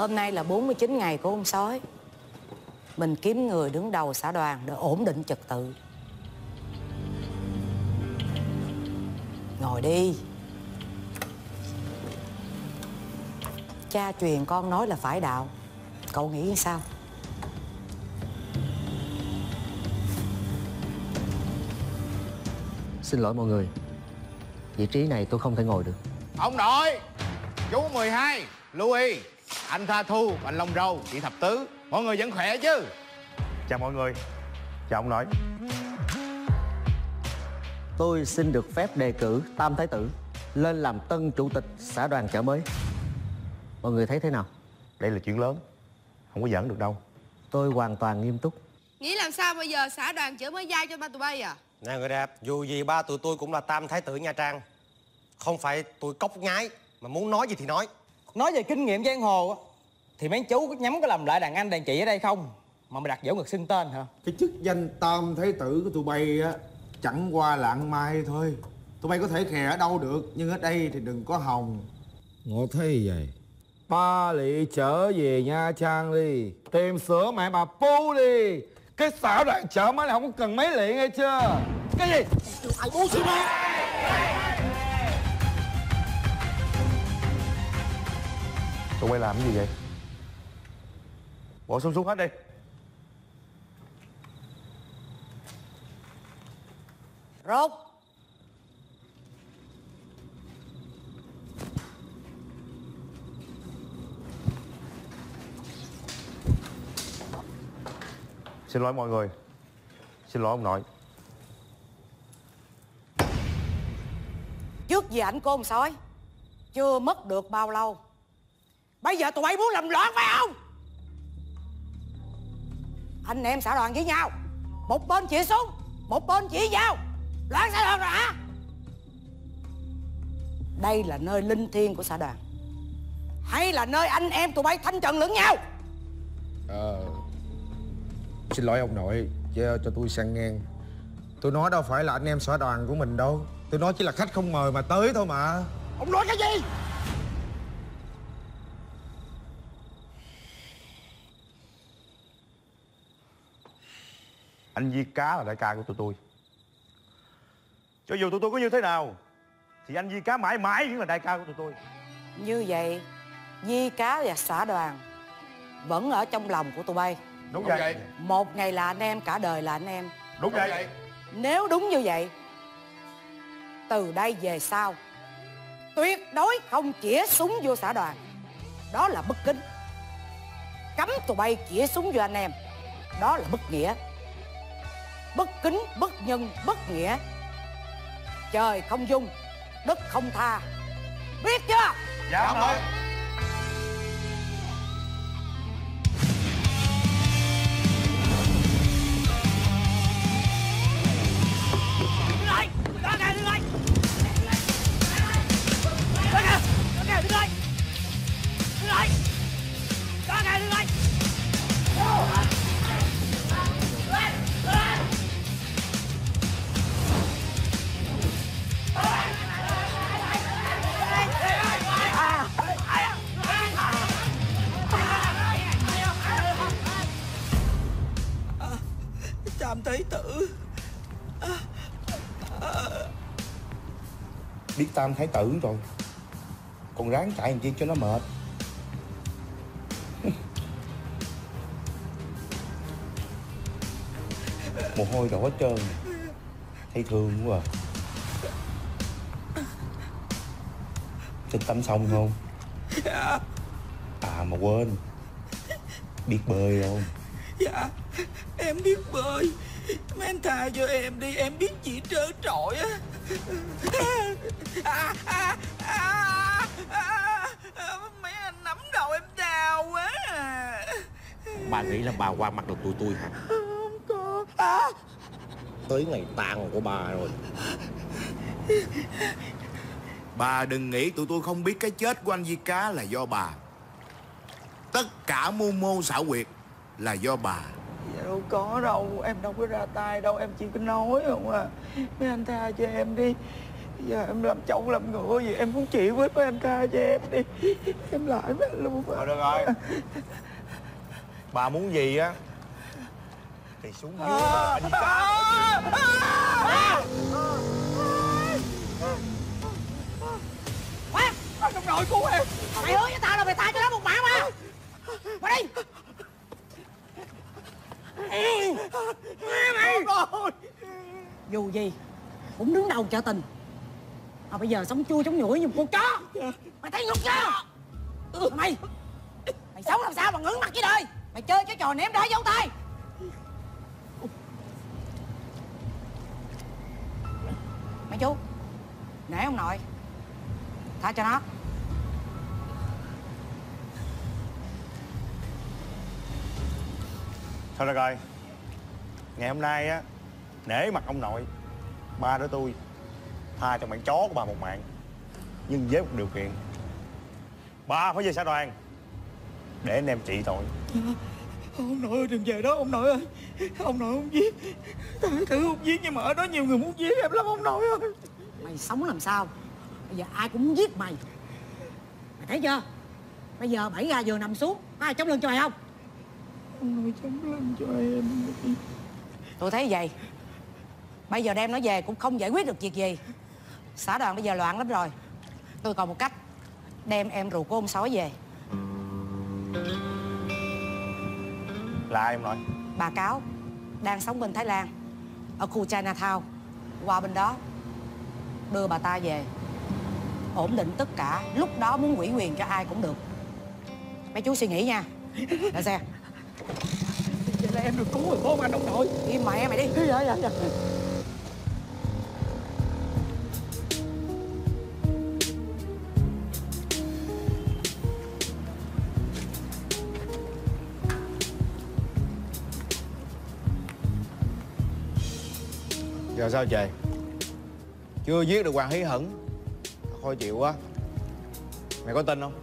Hôm nay là 49 ngày của ông sói. Mình kiếm người đứng đầu xã đoàn để ổn định trật tự. Ngồi đi. Cha truyền con nói là phải đạo. Cậu nghĩ sao? Xin lỗi mọi người, vị trí này tôi không thể ngồi được. Ông nội, chú 12, Louis, anh Tha Thu, anh Long Râu, chị Thập Tứ, mọi người vẫn khỏe chứ? Chào mọi người. Chào ông nội. Tôi xin được phép đề cử Tam Thái Tử lên làm tân chủ tịch xã đoàn Chợ Mới. Mọi người thấy thế nào? Đây là chuyện lớn, không có giỡn được đâu. Tôi hoàn toàn nghiêm túc. Nghĩ làm sao bây giờ xã đoàn Chợ Mới giao cho ba tụi bay à? Nè người đẹp, dù gì ba tụi tôi cũng là Tam Thái Tử Nha Trang. Không phải tụi cốc nhái, mà muốn nói gì thì nói. Nói về kinh nghiệm giang hồ á, thì mấy chú có nhắm có làm lại đàn anh đàn chị ở đây không? Mà mày đặt dỗ ngực xưng tên hả? Cái chức danh Tam Thái Tử của tụi bay á chẳng qua là ăn mai thôi. Tụi bay có thể khè ở đâu được, nhưng ở đây thì đừng có hòng. Ngộ thế vậy. Ba lị trở về Nha Trang đi, tìm sữa mẹ bà Pu đi. Cái xã đoàn Chợ Mới là không có cần mấy lị nghe chưa? Cái gì? Ai bố xí má? Tụi bay làm cái gì vậy? Bỏ xuống hết đi. Rốt. Xin lỗi mọi người. Xin lỗi ông nội. Trước về ảnh của ông sói chưa mất được bao lâu, bây giờ tụi bay muốn làm loạn phải không? Anh em xã đoàn với nhau, một bên chỉ súng, một bên chỉ dao, loạn xã đoàn rồi hả? Đây là nơi linh thiêng của xã đoàn, hay là nơi anh em tụi bay thanh trần lẫn nhau? Xin lỗi ông nội, cho tôi sang ngang. Tôi nói đâu phải là anh em xã đoàn của mình đâu. Tôi nói chỉ là khách không mời mà tới thôi mà. Ông nói cái gì? Anh Di Cá là đại ca của tụi tôi. Cho dù tụi tôi có như thế nào thì anh Di Cá mãi mãi vẫn là đại ca của tụi tôi. Như vậy Di Cá và xã đoàn vẫn ở trong lòng của tụi bay. Đúng vậy. Một ngày là anh em, cả đời là anh em. Đúng vậy. Nếu đúng như vậy, từ đây về sau tuyệt đối không chĩa súng vô xã đoàn. Đó là bất kính. Cấm tụi bay chĩa súng vô anh em. Đó là bất nghĩa. Bất kính, bất nhân, bất nghĩa. Trời không dung, đất không tha. Biết chưa? Dạ ông nội. Tam Thái Tử. Biết Tam Thái Tử rồi, còn ráng chạy làm chi cho nó mệt. Mồ hôi đổ hết trơn. Thấy thương quá à. Thích tắm sông không? Dạ. À mà quên, biết bơi không? Dạ, em biết bơi. Mấy anh tha cho em đi, em biết chỉ trơn trọi á. Mấy anh nắm đầu em đau quá à. Bà nghĩ là bà qua mặt được tụi tôi hả? Không có. Tới ngày tàn của bà rồi. Bà đừng nghĩ tụi tôi không biết cái chết của anh Di Cá là do bà. Tất cả mưu mô xảo quyệt là do bà. Dạ đâu có đâu, em đâu có ra tay đâu, em chỉ có nói không à. Mấy anh tha cho em đi. Giờ em làm trâu làm ngựa gì em cũng chịu hết, mấy anh tha cho em đi. Em lại với anh luôn. Thôi được rồi. Bà muốn gì á thì xuống dưới mà anh cá. Ông nội cứu em. Mày hứa với tao là mày tha cho nó một mạng mà. Qua đi. Dù gì cũng đứng đầu chợ tình, mà bây giờ sống chua sống nhủi như một con chó. Mày thấy nhục chưa? Mày sống làm sao mà ngưỡng mặt với đời? Mày chơi cái trò ném đá dấu tay. Mấy chú nể ông nội, tha cho nó. Thôi được rồi. Ngày hôm nay á, nể mặt ông nội, ba đứa tôi tha cho bạn chó của bà một mạng. Nhưng với một điều kiện, ba phải về xã đoàn để anh em trị tội. Ông nội ơi, đừng về đó ông nội ơi. Ông nội không giết. Thái tử không giết, nhưng mà ở đó nhiều người muốn giết em lắm ông nội ơi. Mày sống làm sao? Bây giờ ai cũng muốn giết mày. Mày thấy chưa? Bây giờ bảy ga vừa nằm xuống, có ai chống lưng cho mày không? Ông nội chống lưng cho em. Tôi thấy vậy, bây giờ đem nó về cũng không giải quyết được việc gì. Xã đoàn bây giờ loạn lắm rồi. Tôi còn một cách, đem em rượu của ông Sói về. Là ai em nội? Bà Cáo đang sống bên Thái Lan, ở khu Chinatown. Qua bên đó đưa bà ta về, ổn định tất cả. Lúc đó muốn ủy quyền cho ai cũng được. Mấy chú suy nghĩ nha. Để xe. Vậy là em được cứu rồi không anh ông nội? Im mẹ mày đi. Dạ. Giờ sao trời? Chưa giết được Hoàng Hí Hửng, thôi chịu quá. Mày có tin không?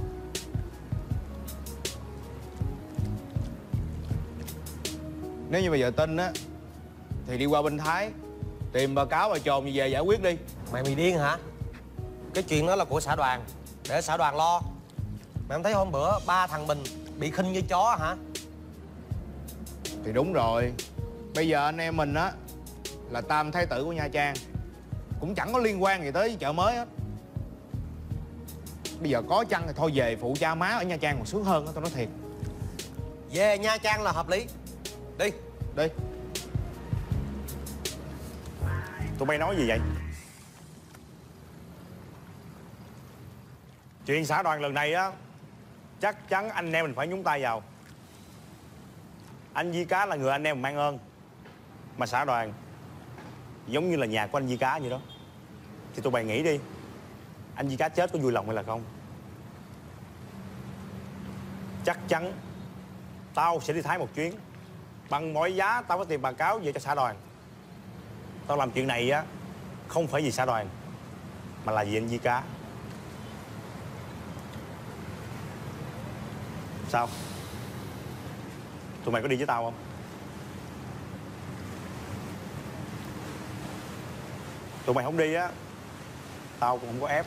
Nếu như bây giờ tin á thì đi qua bên Thái tìm bà Cáo bà Trồn về giải quyết đi. Mày bị điên hả? Cái chuyện đó là của xã đoàn, để xã đoàn lo. Mày không thấy hôm bữa ba thằng Bình bị khinh như chó hả? Thì đúng rồi. Bây giờ anh em mình á là tam thái tử của Nha Trang, cũng chẳng có liên quan gì tới chợ mới hết. Bây giờ có chăng thì thôi về phụ cha má ở Nha Trang còn sướng hơn đó, tao nói thiệt. Về Nha Trang là hợp lý. Đi. Đi. Tụi bay nói gì vậy? Chuyện xã đoàn lần này á, chắc chắn anh em mình phải nhúng tay vào. Anh Di Cá là người anh em mang ơn, mà xã đoàn giống như là nhà của anh Di Cá vậy đó. Thì tụi bay nghĩ đi, anh Di Cá chết có vui lòng hay là không? Chắc chắn tao sẽ đi Thái một chuyến. Bằng mọi giá tao phải tìm bà Cáo về cho xã đoàn. Tao làm chuyện này á không phải vì xã đoàn, mà là vì anh Di Cá. Sao? Tụi mày có đi với tao không? Tụi mày không đi á, tao cũng không có ép.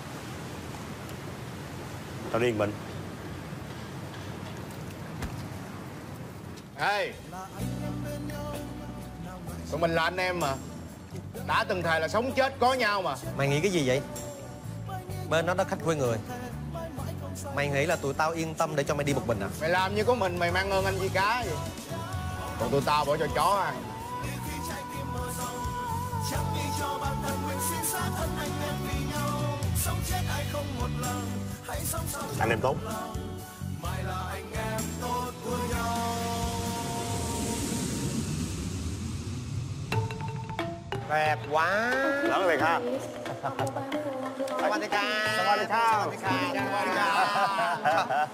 Tao đi một mình. Ê, tụi mình là anh em mà, đã từng thề là sống chết có nhau mà. Mày nghĩ cái gì vậy? Bên đó đó khách quê người. Mày nghĩ là tụi tao yên tâm để cho mày đi một mình à? Mày làm như có mình mày mang ơn anh Di Cá vậy. Còn tụi tao bỏ cho chó ăn. Anh em tốt. Đẹp quá. Lắm rồi ha. Sawadee ka. Sawadee ka. Sawadee ka. Sawadee ka.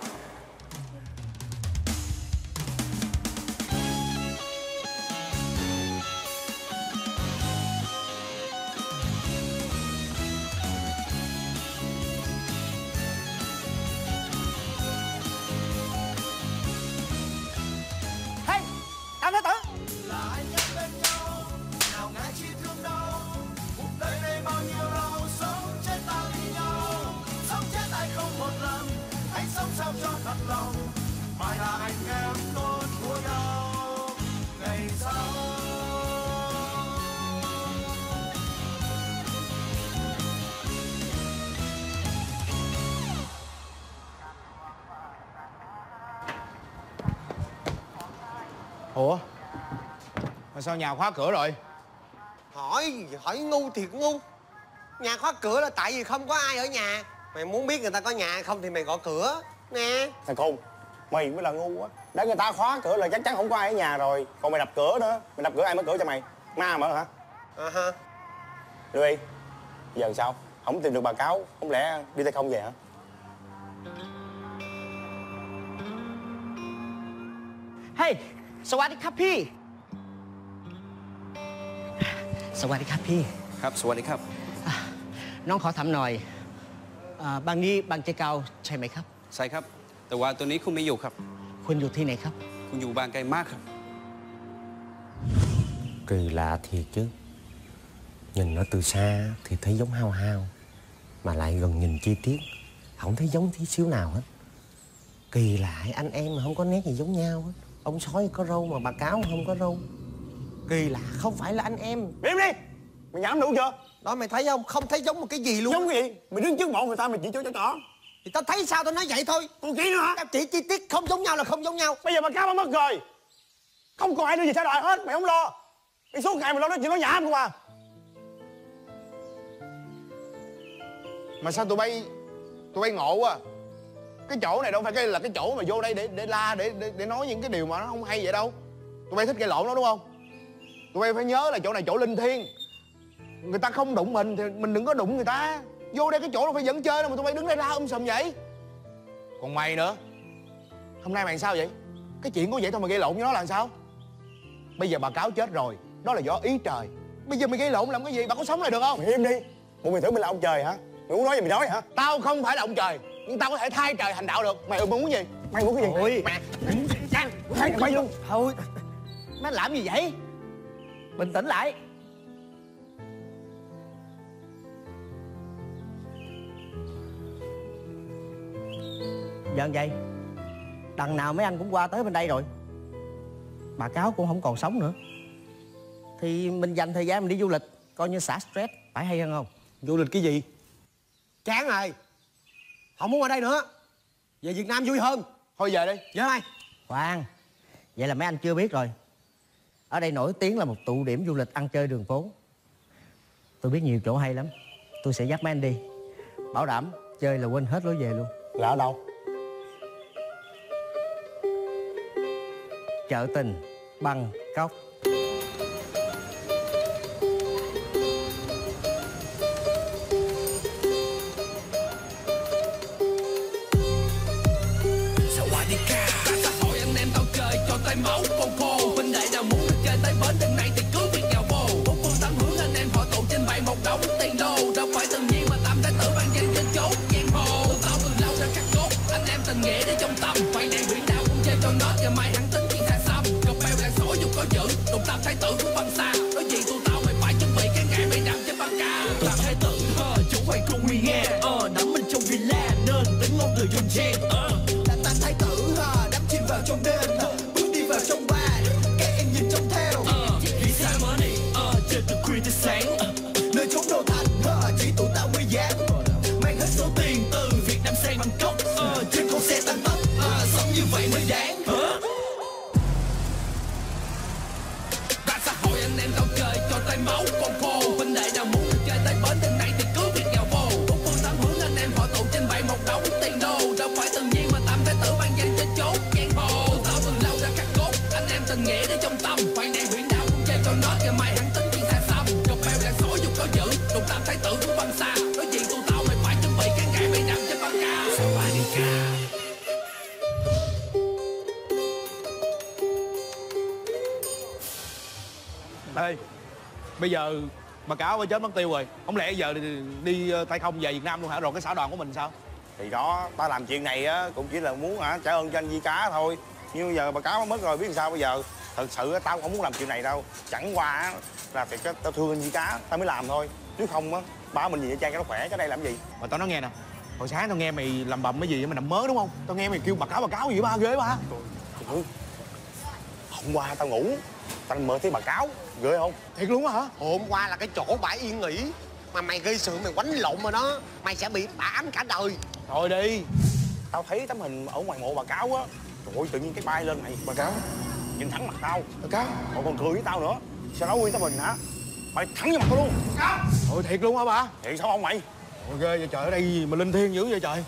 Hey, tam thái tử. Là anh em bên nhau, nào ngại chi thương đau, cuộc đời này bao nhiêu lo. Ủa mà sao nhà khóa cửa rồi? Hỏi ngu thiệt ngu. Nhà khóa cửa là tại vì không có ai ở nhà. Mày muốn biết người ta có nhà hay không thì mày gõ cửa nè. Thằng khùng, mày mới là ngu á. Để người ta khóa cửa là chắc chắn không có ai ở nhà rồi. Còn mày đập cửa nữa. Mày đập cửa ai mở cửa cho mày? Ma mở hả? Ha. Louis, giờ sao? Không tìm được bà Cáo, không lẽ đi tay không về hả? Hey, สวัสดีครับพี่ สวัสดีครับพี่ครับสวัสดีครับน้องขอถามหน่อยบางนี้บางเจเกาใช่ไหมครับใช่ครับแต่ว่าตัวนี้คุณไม่อยู่ครับคุณอยู่ที่ไหนครับคุณอยู่บางไกลมากครับ Kỳ lạ thiệt chứ. Nhìn nó từ xa thì thấy giống hao hao, mà lại gần nhìn chi tiết không thấy giống tí xíu nào hết. Kỳ lạ, anh em mà không có nét gì giống nhau hết. Ông sói có râu mà bà Cáo không có râu. Kỳ lạ, không phải là anh em. Im đi! Mày nhảm đủ chưa? Đó mày thấy không? Không thấy giống một cái gì luôn. Giống cái gì? Mày đứng trước bọn người ta mày chỉ cho trỏ. Thì tao thấy sao tao nói vậy thôi. Còn chỉ nữa hả? Tao chỉ chi tiết không giống nhau là không giống nhau. Bây giờ bà Cáo mất rồi. Không còn ai đưa gì xã đoàn hết, mày không lo. Mày suốt ngày mày lo nói chuyện nói nhảm không à. Mà sao tụi bay ngộ quá. Cái chỗ này đâu phải là cái chỗ mà vô đây để la để nói những cái điều mà nó không hay vậy đâu. Tụi bay thích gây lộn đó đúng không? Tụi bay phải nhớ là chỗ này chỗ linh thiêng. Người ta không đụng mình thì mình đừng có đụng người ta. Vô đây cái chỗ đâu phải dẫn chơi đâu mà tụi bay đứng đây la sùm vậy. Còn mày nữa. Hôm nay mày sao vậy? Cái chuyện của vậy thôi mà gây lộn với nó là sao? Bây giờ bà Cáo chết rồi, đó là do ý trời. Bây giờ mày gây lộn làm cái gì? Bà có sống lại được không? Mày im đi. Mày tưởng mày là ông trời hả? Mày muốn nói gì mày nói hả? Tao không phải là ông trời, nhưng tao có thể thay trời hành đạo được. Mày muốn gì? Mày muốn cái gì? Ôi, Mày luôn. thôi, nó làm gì vậy? Bình tĩnh lại. Giờ vậy, đằng nào mấy anh cũng qua tới bên đây rồi, bà Cáo cũng không còn sống nữa, thì mình dành thời gian mình đi du lịch coi như xả stress, phải hay hơn không? Du lịch cái gì? Chán rồi. Không muốn ở đây nữa. Về Việt Nam vui hơn. Thôi về đi. Về mày. Khoan, vậy là mấy anh chưa biết rồi. Ở đây nổi tiếng là một tụ điểm du lịch ăn chơi đường phố. Tôi biết nhiều chỗ hay lắm. Tôi sẽ dắt mấy anh đi. Bảo đảm chơi là quên hết lối về luôn. Là ở đâu? Chợ tình Bangkok. Máu khô khô huynh đệ nào muốn được chơi tới bến đêm nay thì cứ việc nhào vô. Bốn phương tám hướng anh em họ tụ trên bày một đống tiền đô. Đâu phải tự nhiên mà tam thái tử ban danh trên chốt giang hồ. Tao từ lâu ra cắt cốt anh em tình nghĩa để trong tâm. Phải đèn biển đảo cũng chơi cho nó và mày hắn tính chuyện xa xăm. Cọc bèo đàn sỏi dù có dữ đụng tam thái tử cũng băng xa. Nói gì tụi tao mày phải chuẩn bị cái ngày mày nằm trên băng ca. Tam thái tử chủ hoàng cung uy nghe đắm mình trong villa nên tính ngôn từ dùng chen. Là tam thái tử đắm chìm vào trong đêm. Vào trong bar, các em nhìn trông theo vì sao mà đi, chơi từ khuya tới sáng nơi chốn đô thành, chỉ tụi tao mới dám mang hết số tiền từ Việt Nam sang Bangkok trên con xe tăng tốc, sống như vậy mới đáng. Ra xã hội anh em tao chơi cho tay máu con khô huynh đệ nào muốn được chơi tới bến đêm nay thì cứ việc nhào vô. Bốn phương tám hướng anh em họ tụ trên bày một đống tiền đô. Đâu phải tự nhiên mà tam thái tử ban danh trên chốt giang hồ. Tao từ lâu ra cắt cốt anh em tình nghĩa để trong tâm. Phải đèn biển đảo cũng chơi cho nó và mày hắn tính chuyện xa xăm. Cọc bèo đàn sỏi dù có dữ đụng tam thái tử cũng băng xa. Nói chuyện tụi tao mày phải chuẩn bị cái ngày mày nằm trên băng ca. Sawadika. Ê, bây giờ bà Cáo phải chết mất tiêu rồi. Không lẽ giờ đi tay không về Việt Nam luôn hả? Rồi cái xã đoàn của mình sao? Thì đó, tao làm chuyện này á cũng chỉ là muốn trả ơn cho anh Di Cá thôi. Nhưng bây giờ bà Cáo mất rồi biết làm sao bây giờ. Thật sự tao không muốn làm chuyện này đâu. Chẳng qua là thiệt tao thương anh Di Cá tao mới làm thôi. Chứ không á ba mình gì vậy Trang cho nó khỏe cái đây làm gì. Mà tao nói nghe nè, hồi sáng tao nghe mày làm bầm cái gì mày nằm mớ đúng không? Tao nghe mày kêu bà Cáo gì ba ghê ba. Hôm qua tao ngủ tao mơ thấy bà Cáo ghê không? Thiệt luôn á hả? Hôm qua là cái chỗ bãi yên nghỉ mà mày gây sự mày quánh lộn rồi đó, mày sẽ bị bà ám cả đời. Thôi đi. Tao thấy tấm hình ở ngoài mộ bà Cáo á. Trời ơi tự nhiên cái bay lên này bà Cáo nhìn thẳng mặt tao. Bà Cáo. Cậu còn cười với tao nữa. Sao nói nguyên tao mình hả? Mày thẳng vào mặt tao luôn. Cáo. Ôi thiệt luôn hả bà? Thiệt sao không mày? Ôi ghê vậy trời, ở đây gì mà linh thiêng dữ vậy trời.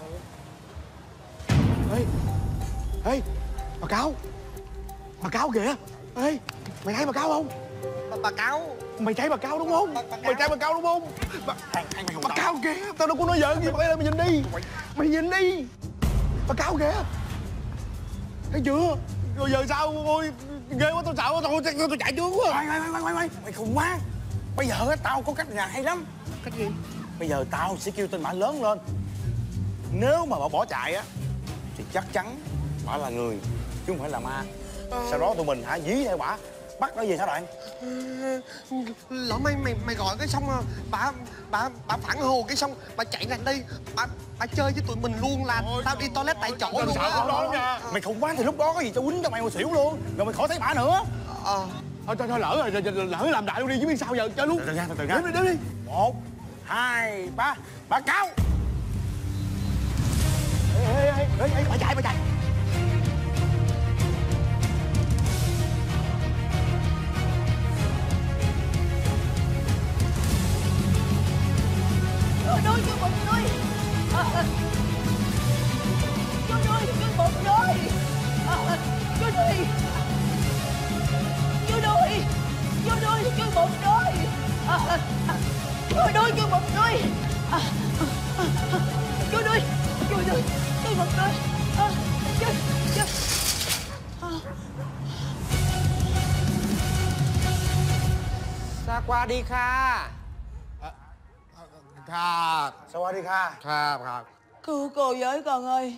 Ê, ê, bà Cáo. Bà Cáo kìa. Ê, mày thấy bà Cáo không? Bà Cáo. Mày thấy bà Cáo đúng không? Mày thấy bà Cáo đúng không? Bà Cáo kìa, tao đâu có nói giỡn gì. Mày nhìn đi. Mày nhìn đi. Bà Cáo kìa. Thấy chưa? Rồi giờ sao? Ôi, ghê quá, tao sợ quá, tao chạy trước quá. Mày khùng quá. Bây giờ á, tao có cách nhà hay lắm. Cách gì? Bây giờ tao sẽ kêu tên bả lớn lên. Nếu mà bà bỏ chạy á thì chắc chắn bả là người chứ không phải là ma. Sau đó tụi mình hả dí theo bả, bắt nó về xã đoàn. Lỡ mày gọi cái xong bà phản hồ cái xong bà chạy lại đây, bà chơi với tụi mình luôn là tao đi toilet tại chỗ luôn á. Đó nha. Mày khùng quá thì lúc đó có gì tao quýnh cho mày một xỉu luôn, rồi mày khỏi thấy bả nữa. Thôi lỡ rồi, lỡ làm đại luôn đi chứ biết sao giờ, chơi luôn. Từ nha. Đếm đi. 1, 2, 3, Bà Cáo. Ê, bà chạy. Nuôi chú bụng nuôi. Chú nuôi, chú bụng nuôi. Chú nuôi. Chú nuôi. Chú nuôi, chú bụng nuôi. Chú nuôi, chú bụng nuôi. Chú nuôi, chú nuôi, chú bụng nuôi. Xa qua đi Kha. Kha. Sao qua đi Kha? Kha. Cứu cô với con ơi.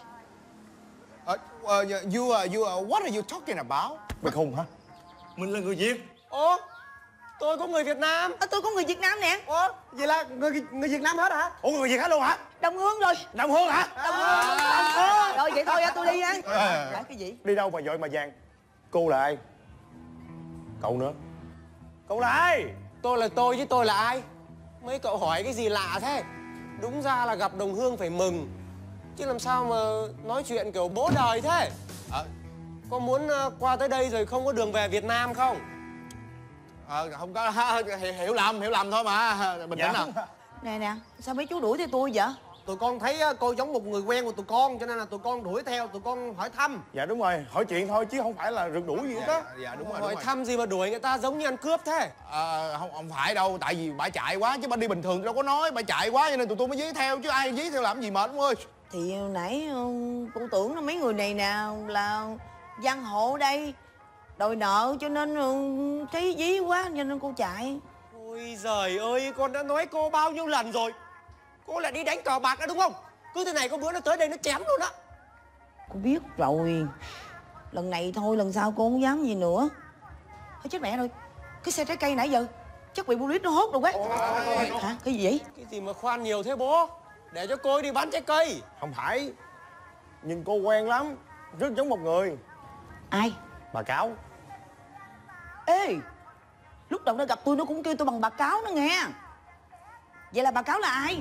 What are you talking about? Mày khùng hả? Mình là người Việt. Ủa? Tôi có người Việt Nam. Tôi có người Việt Nam nè. Ủa? Vậy là người Việt Nam hết hả? Ủa người Việt hết luôn hả? Đồng Hương rồi. Đồng Hương hả? Đồng Hương. Rồi vậy thôi tôi đi nha. Làm cái gì? Đi đâu mà vội mà vàng? Cô là ai? Cậu nữa. Cậu là ai? Tôi là tôi chứ tôi là ai? Mấy cậu hỏi cái gì lạ thế? Đúng ra là gặp Đồng Hương phải mừng, chứ làm sao mà nói chuyện kiểu bố đời thế? Có muốn qua tới đây rồi không có đường về Việt Nam không? Không có, hiểu lầm thôi mà. Bình tĩnh nào. Nè, sao mấy chú đuổi theo tôi vậy? Tụi con thấy cô giống một người quen của tụi con, cho nên là tụi con đuổi theo, tụi con hỏi thăm. Dạ đúng rồi, hỏi chuyện thôi chứ không phải là rượt đuổi gì hết á. Dạ đúng rồi. Hỏi thăm gì mà đuổi người ta giống như ăn cướp thế? Không phải đâu, tại vì bà chạy quá chứ bà đi bình thường đâu có nói, bà chạy quá cho nên tụi tôi mới dí theo chứ ai dí theo làm gì mệt đúng ơi. Thì nãy con tưởng là mấy người này nào là giang hộ ở đây đòi nợ cho nên thấy dí quá cho nên cô chạy. Ôi giời ơi, con đã nói cô bao nhiêu lần rồi. Cô lại đi đánh cờ bạc đó đúng không? Cứ thế này có bữa nó tới đây nó chém luôn á. Cô biết rồi. Lần này thôi, lần sau cô không dám gì nữa. Thôi chết mẹ rồi. Cái xe trái cây nãy giờ chắc bị police nó hốt rồi quá. Hả? Cái gì vậy? Cái gì mà khoan nhiều thế bố? Để cho cô ấy đi bán trái cây. Không phải. Nhưng cô quen lắm. Rất giống một người. Ai? Bà Cáo. Ê, lúc đầu nó gặp tôi nó cũng kêu tôi bằng bà Cáo đó nghe. Vậy là bà Cáo là ai?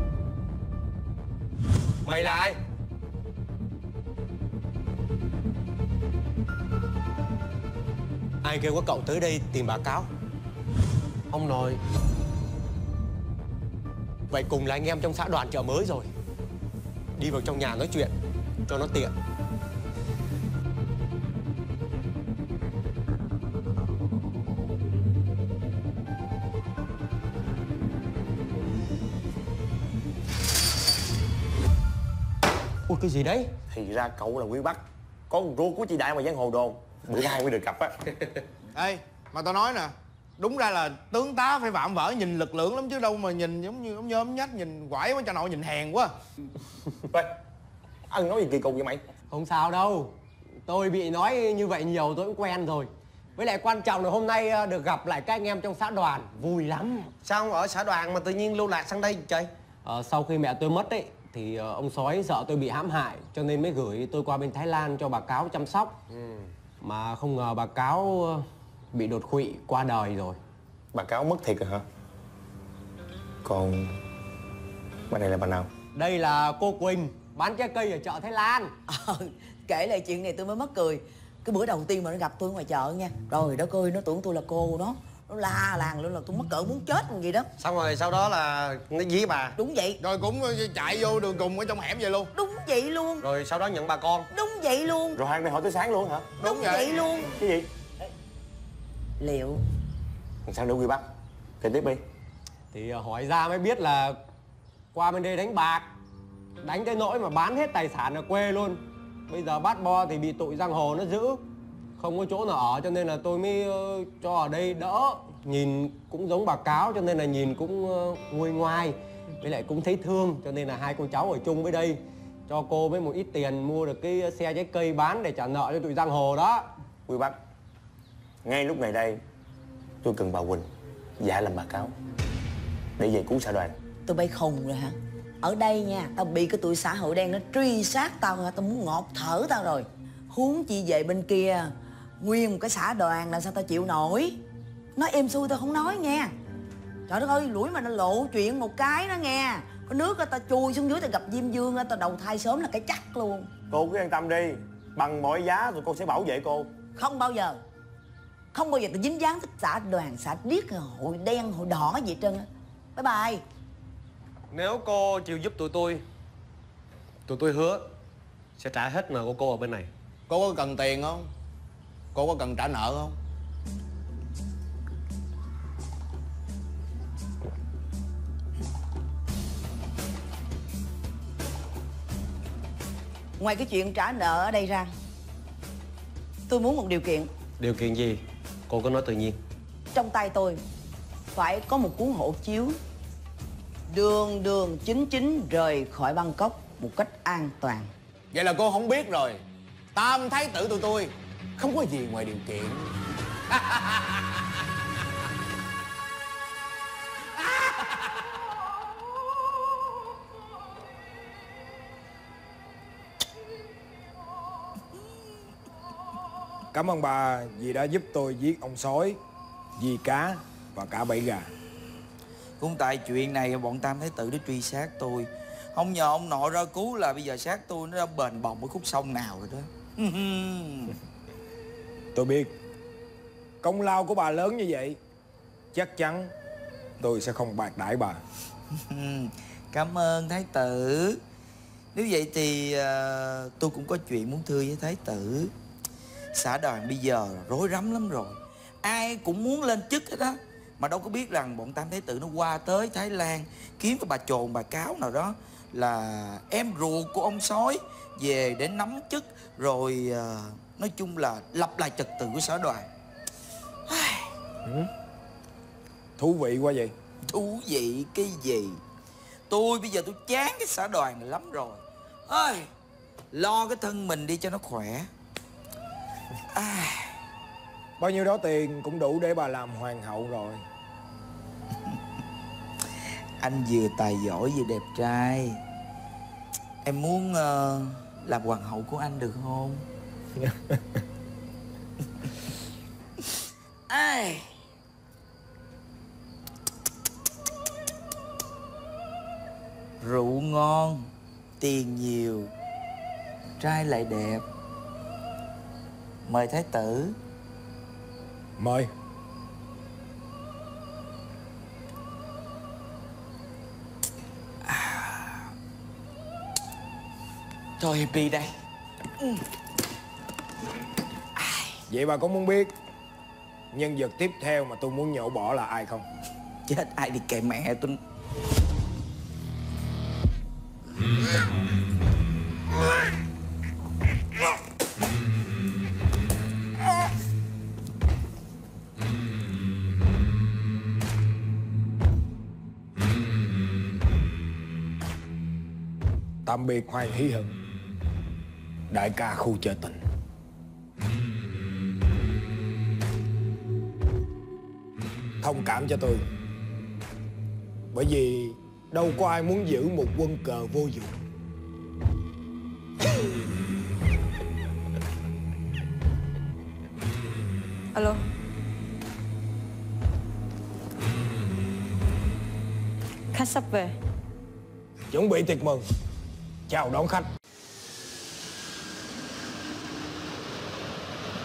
Mày là ai? Ai kêu có cậu tới đây tìm bà Cáo? Ông nội. Vậy cùng là anh em trong xã đoàn chợ mới rồi. Đi vào trong nhà nói chuyện cho nó tiện. Ủa cái gì đấy? Thì ra cậu là Quý Bắc, con ruột của chị Đại mà giang hồ đồn. Bữa nay mới được gặp á. Ê, mà tao nói nè, đúng ra là tướng tá phải vạm vỡ nhìn lực lượng lắm chứ đâu mà nhìn giống như ống nhôm nhách, nhìn quải quá cho nội, nhìn hèn quá. Ê, anh nói gì kỳ cục vậy mày? Không sao đâu. Tôi bị nói như vậy nhiều tôi cũng quen rồi. Với lại quan trọng là hôm nay được gặp lại các anh em trong xã đoàn. Vui lắm. Sao ở xã đoàn mà tự nhiên lưu lạc sang đây trời? Sau khi mẹ tôi mất ấy thì ông sói sợ tôi bị hãm hại cho nên mới gửi tôi qua bên Thái Lan cho bà Cáo chăm sóc. Mà không ngờ bà Cáo bị đột quỵ qua đời rồi. Bà Cáo mất thiệt rồi hả? Còn bà này là bà nào? Đây là cô Quỳnh, bán trái cây ở chợ Thái Lan. Kể lại chuyện này tôi mới mắc cười. Cái bữa đầu tiên mà nó gặp tôi ngoài chợ nha, rồi đó ơi, nó tưởng tôi là cô nó la làng luôn là tôi mắc cỡ muốn chết còn gì đó. Xong rồi sau đó là nó dí bà. Đúng vậy. Rồi cũng chạy vô đường cùng ở trong hẻm vậy luôn. Đúng vậy luôn. Rồi sau đó nhận bà con. Đúng vậy luôn. Rồi hai người hỏi tới sáng luôn hả? Đúng vậy luôn. Cái gì? Liệu sao nữa Quy Bắc? Kể tiếp đi. Thì hỏi ra mới biết là qua bên đây đánh bạc, đánh tới nỗi mà bán hết tài sản ở quê luôn. Bây giờ bát bo thì bị tụi giang hồ nó giữ, không có chỗ nào ở, cho nên là tôi mới cho ở đây đỡ. Nhìn cũng giống bà Cáo, cho nên là nhìn cũng nguôi ngoai, với lại cũng thấy thương, cho nên là hai cô cháu ở chung với đây. Cho cô với một ít tiền mua được cái xe trái cây bán để trả nợ cho tụi giang hồ đó. Quy Bắc, ngay lúc này đây tôi cần bà Quỳnh giả làm bà Cáo để về cứu xã Đoàn. tôi bay khùng rồi hả? Ở đây nha, tao bị cái tụi xã hội đen nó truy sát tao hả? Tao muốn ngọt thở tao rồi. Huống chi về bên kia, nguyên một cái xã Đoàn là sao tao chịu nổi. Nói êm xuôi tao không nói nghe. Trời đất ơi, lũi mà nó lộ chuyện một cái đó nghe. Có nước tao chui xuống dưới tao gặp Diêm Dương, tao đầu thai sớm là cái chắc luôn. Cô cứ yên tâm đi, bằng mọi giá tụi cô sẽ bảo vệ cô. Không bao giờ. Không bao giờ tao dính dáng tới xã Đoàn, xã điếc, hội đen, hội đỏ gì hết trơn á. Bye bye. Nếu cô chịu giúp tụi tôi hứa sẽ trả hết nợ của cô ở bên này. Cô có cần tiền không? Cô có cần trả nợ không? Ngoài cái chuyện trả nợ ở đây ra, tôi muốn một điều kiện. Điều kiện gì? Cô cứ nói tự nhiên. Trong tay tôi phải có một cuốn hộ chiếu đường chính rời khỏi Bangkok một cách an toàn. Vậy là cô không biết rồi. Tam thái tử tụi tôi không có gì ngoài điều kiện. Cảm ơn bà vì đã giúp tôi giết ông sói, dì cá và cả bẫy gà. Cũng tại chuyện này bọn Tam Thái Tử nó truy sát tôi. Không nhờ ông nội ra cứu là bây giờ xác tôi nó đã bền bồng ở khúc sông nào rồi đó. Tôi biết công lao của bà lớn như vậy, chắc chắn tôi sẽ không bạc đãi bà. Cảm ơn Thái Tử. Nếu vậy thì tôi cũng có chuyện muốn thưa với Thái Tử. Xã Đoàn bây giờ rối rắm lắm rồi. Ai cũng muốn lên chức hết á. Mà đâu có biết rằng bọn Tam Thái Tử nó qua tới Thái Lan kiếm cái bà Trồn bà Cáo nào đó là em ruột của ông sói về để nắm chức. Rồi nói chung là lập lại trật tự của xã Đoàn. Thú vị quá vậy. Thú vị cái gì? Tôi bây giờ tôi chán cái xã Đoàn này lắm rồi. Ơi, lo cái thân mình đi cho nó khỏe. Bao nhiêu đó tiền cũng đủ để bà làm hoàng hậu rồi. Anh vừa tài giỏi vừa đẹp trai. Em muốn làm hoàng hậu của anh được không? Rượu ngon, tiền nhiều, trai lại đẹp. Mời Thái Tử. Mời. Thôi em đi đây. Vậy bà có muốn biết nhân vật tiếp theo mà tôi muốn nhổ bỏ là ai không? Chết ai đi kệ mẹ tôi. Tạm biệt Hoàng Hí Hận, đại ca khu chợ tình. Thông cảm cho tôi, bởi vì đâu có ai muốn giữ một quân cờ vô dụng. Alo. Khách sắp về. Chuẩn bị tiệc mừng, chào đón khách.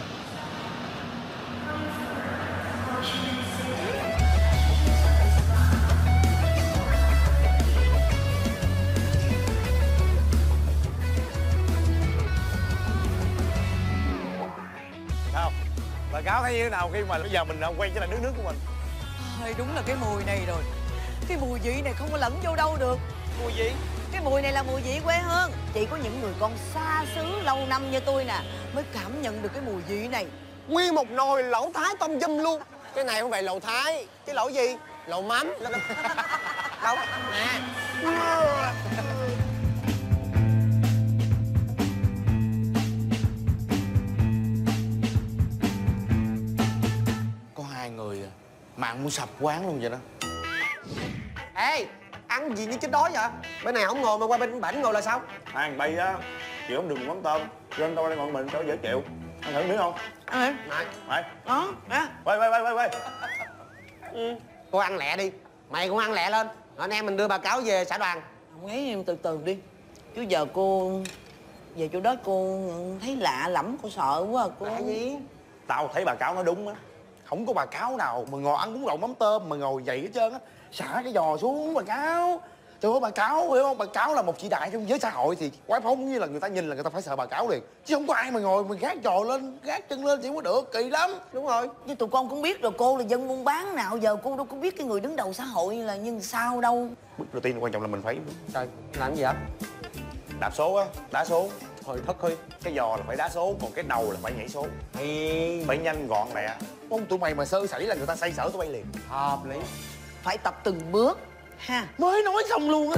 Bà Cáo thấy như thế nào khi mà bây giờ mình quay trở lại nước của mình? Ôi, đúng là cái mùi này rồi. Cái mùi vị này không có lẫn vô đâu được. Mùi gì? Cái mùi này là mùi vị quê hương. Chỉ có những người con xa xứ lâu năm như tôi nè mới cảm nhận được cái mùi vị này. Nguyên một nồi lẩu Thái tôm dâm luôn. Cái này không phải lẩu Thái. Cái lẩu gì? Lẩu mắm. Đâu? Nè. Có hai người mạng muốn sập quán luôn vậy đó. Ê, ăn gì như chết đói vậy? Bên này không ngồi mà qua bên bển ngồi là sao? Hai thằng bay á, chịu không đừng mắm tôm. Trên tôi đây ngồi mình cho dễ chịu. Ăn thử miếng không? Ăn đi. Này. Đó, nè. Quay. Cô ăn lẹ đi. Mày cũng ăn lẹ lên. Anh em mình đưa bà Cáo về xã đoàn. Không ấy em từ từ đi. Chứ giờ cô về chỗ đó cô thấy lạ lẫm, cô sợ quá cô. Lạ gì? Tao thấy bà Cáo nói đúng á. Không có bà Cáo nào mà ngồi ăn bún đậu mắm tôm mà ngồi vậy hết trơn á. Xả cái giò xuống bà Cáo. Trời ơi bà Cáo hiểu không? Bà Cáo là một chị đại trong giới xã hội thì quái phóng như là người ta nhìn là người ta phải sợ bà Cáo liền. Chứ không có ai mà ngồi mình gác giò lên, gác chân lên thì không có được, kỳ lắm. Đúng rồi. Nhưng tụi con cũng biết rồi, cô là dân buôn bán nào giờ cô đâu có biết cái người đứng đầu xã hội là như sao đâu. Bước đầu tiên quan trọng là mình phải Trời, làm gì vậy? đạp số á, đá số. Thôi thất huy. Cái giò là phải đá số, còn cái đầu là phải nhảy số. Phải nhanh gọn lẹ. Không tụi mày mà sơ sẩy là người ta say sở tụi bay liền. Hợp lý. Phải tập từng bước ha. Mới nói xong luôn á.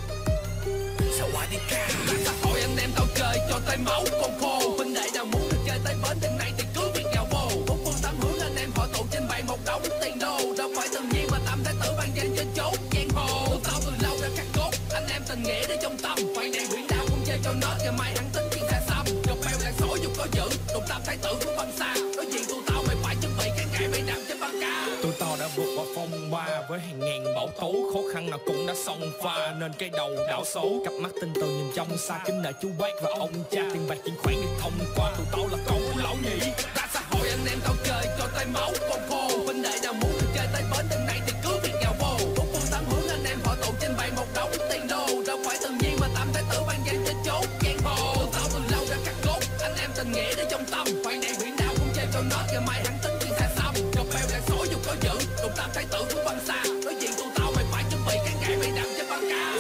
Xã hội anh em tao chơi cho tay máu con khô. Huynh đệ nào muốn được chơi tay bến đêm nay thì cứ việc gào vô. Bốn phương tám hướng anh em họ tụ trên bày một đống tiền đô. Đâu phải tự nhiên mà tam thái tử ban danh trên chốt giang hồ. Tụi tao từ lâu đã cắt cốt, anh em tình nghĩa để trong tâm. Phải này biển đảo không chơi cho nó, ngày mai hắn tính chuyện xa xăm. Dọc bèo làng sói dục có dữ, đụng tam thái tử của băng xa. Đối diện tụi tao mày phải chuẩn bị cái ngày mày nằm trên băng ca. Tụi tao đã vượt qua phong ba với hàng ngàn bão tố, khó khăn nào cũng đã xông pha nên cái đầu đảo số. Cặp mắt tinh tường nhìn trong xa, kính nợ chú bác và ông cha, tiền bạc chuyển khoản được thông qua. Tụi tao là con của lão nhị. Ra xã hội anh em tao chơi cho tay máu con khô. Huynh đệ nào muốn được chơi tay bến đêm nay thì cứ việc gào vô. Bốn phương tám hướng anh em họ tụ trên bày một đống tiền đô. Đâu phải tự nhiên mà tam thái tử ban danh trên chốt giang hồ. Tụi tao từ lâu đã cắt cốt, anh em tình nghĩa để trong tâm. Phải này biển đảo không chơi cho nó, ngày mai hắn tính chuyện xa xăm. Dọc bèo làng sói dục có dữ, đụng tam thái tử của băng xa. Đối diện tụi tao mày phải chuẩn bị cái ngày mày nằm trên băng ca.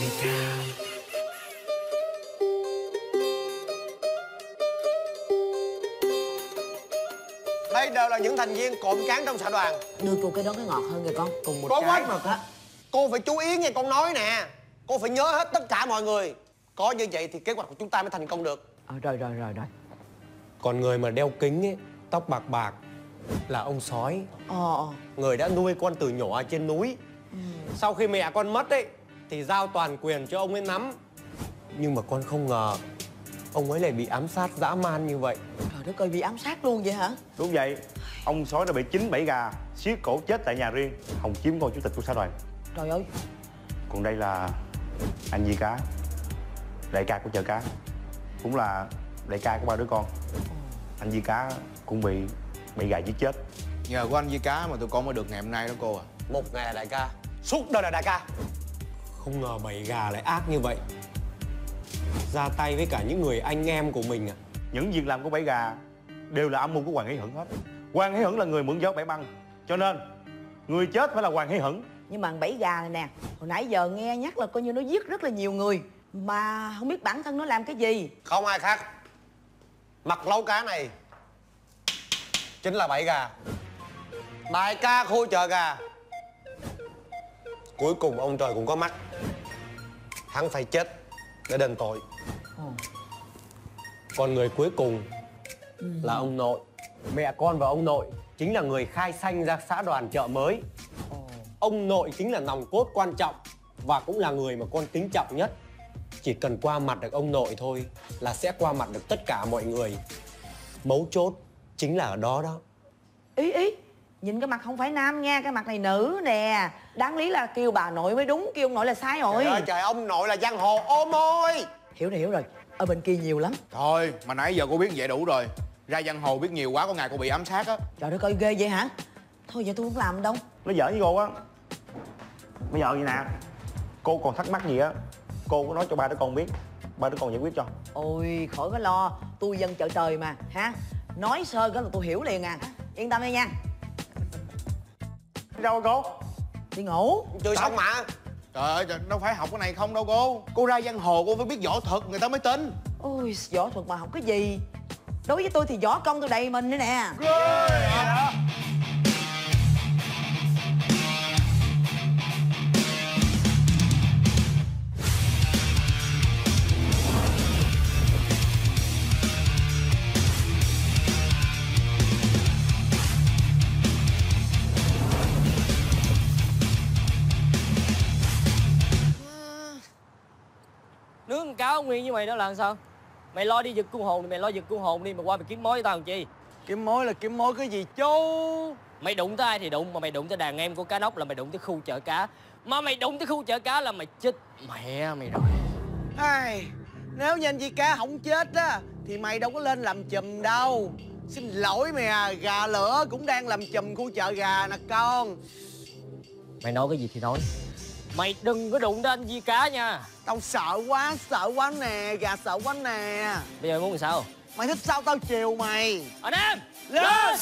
Đây đều là những thành viên cộm cán trong xã đoàn. Đưa cô cái đó cái ngọt hơn kìa con. Cùng một Có cái quá. mà có. Cô phải chú ý nghe con nói nè. Cô phải nhớ hết tất cả mọi người. Có như vậy thì kế hoạch của chúng ta mới thành công được. Rồi. Còn người mà đeo kính ấy, tóc bạc bạc là ông sói. Người đã nuôi con từ nhỏ ở trên núi. Sau khi mẹ con mất ấy thì giao toàn quyền cho ông ấy nắm. Nhưng mà con không ngờ ông ấy lại bị ám sát dã man như vậy. Trời đất ơi, bị ám sát luôn vậy hả? Đúng vậy. Ông sói đã bị 9-7 gà xiết cổ chết tại nhà riêng. Hồng chiếm con chủ tịch của xã đoàn. Trời ơi. Còn đây là anh Di Cá, đại ca của chợ cá, cũng là đại ca của ba đứa con. Anh Di Cá cũng bị gà giết chết. Nhờ của anh Di Cá mà tụi con mới được ngày hôm nay đó cô à. Một ngày là đại ca, suốt đời là đại ca. Không ngờ bầy gà lại ác như vậy, ra tay với cả những người anh em của mình à. Những việc làm của bẫy gà đều là âm mưu của Hoàng Hí Hửng hết. Hoàng Hí Hửng là người mượn gió bẫy băng, cho nên người chết phải là Hoàng Hí Hửng. Nhưng mà bẫy gà này nè, hồi nãy giờ nghe nhắc là coi như nó giết rất là nhiều người, mà không biết bản thân nó làm cái gì. Không ai khác, mặt lấu cá này chính là bẫy gà, đại ca khu chợ gà. Cuối cùng ông trời cũng có mắt, hắn phải chết để đền tội. Còn người cuối cùng là ông nội. Mẹ con và ông nội chính là người khai sanh ra xã đoàn chợ mới. Ông nội chính là nòng cốt quan trọng và cũng là người mà con kính trọng nhất. Chỉ cần qua mặt được ông nội thôi là sẽ qua mặt được tất cả mọi người. Mấu chốt chính là ở đó đó. Ý nhìn cái mặt không phải nam nha, cái mặt này nữ nè. Đáng lý là kêu bà nội mới đúng, kêu ông nội là sai rồi. Trời ơi trời, ông nội là giang hồ ôm ôi. Hiểu rồi, ở bên kia nhiều lắm. Thôi mà nãy giờ cô biết vậy đủ rồi. Ra giang hồ biết nhiều quá có ngày cô bị ám sát á. Trời đất ơi ghê vậy hả? Thôi vậy tôi không làm đâu. Nó giỡn với cô á. Bây giờ vậy nè, cô còn thắc mắc gì á, cô có nói cho ba đứa con biết, ba đứa con giải quyết cho. Ôi khỏi có lo, tôi dân chợ trời mà ha. Nói sơ cái là tôi hiểu liền à. Yên tâm đi nha. Đi đâu cô? Đi ngủ. Chưa xong mà. Trời ơi, đâu phải học cái này không đâu cô. Cô ra giang hồ cô phải biết võ thuật người ta mới tin. Ôi, võ thuật mà học cái gì? Đối với tôi thì võ công tôi đầy mình nữa nè. Nướng cáo nguyên với mày đó là sao? Mày lo đi giật cung hồn thì mày lo giật cung hồn đi, mà qua mày kiếm mối với tao làm chi? Kiếm mối là kiếm mối cái gì chú? Mày đụng tới ai thì đụng, mà mày đụng tới đàn em của cá nóc là mày đụng tới khu chợ cá. Mà mày đụng tới khu chợ cá là mày chết mẹ mày rồi. Ai, nếu như anh Di Cá không chết á thì mày đâu có lên làm chùm đâu. Xin lỗi mày à, gà lửa cũng đang làm chùm khu chợ gà nè con. Mày nói cái gì thì nói, mày đừng có đụng tới anh Di Cá nha. Tao sợ quá nè, gà sợ quá nè. Bây giờ muốn làm sao? Mày thích sao tao chiều mày. Anh em lên.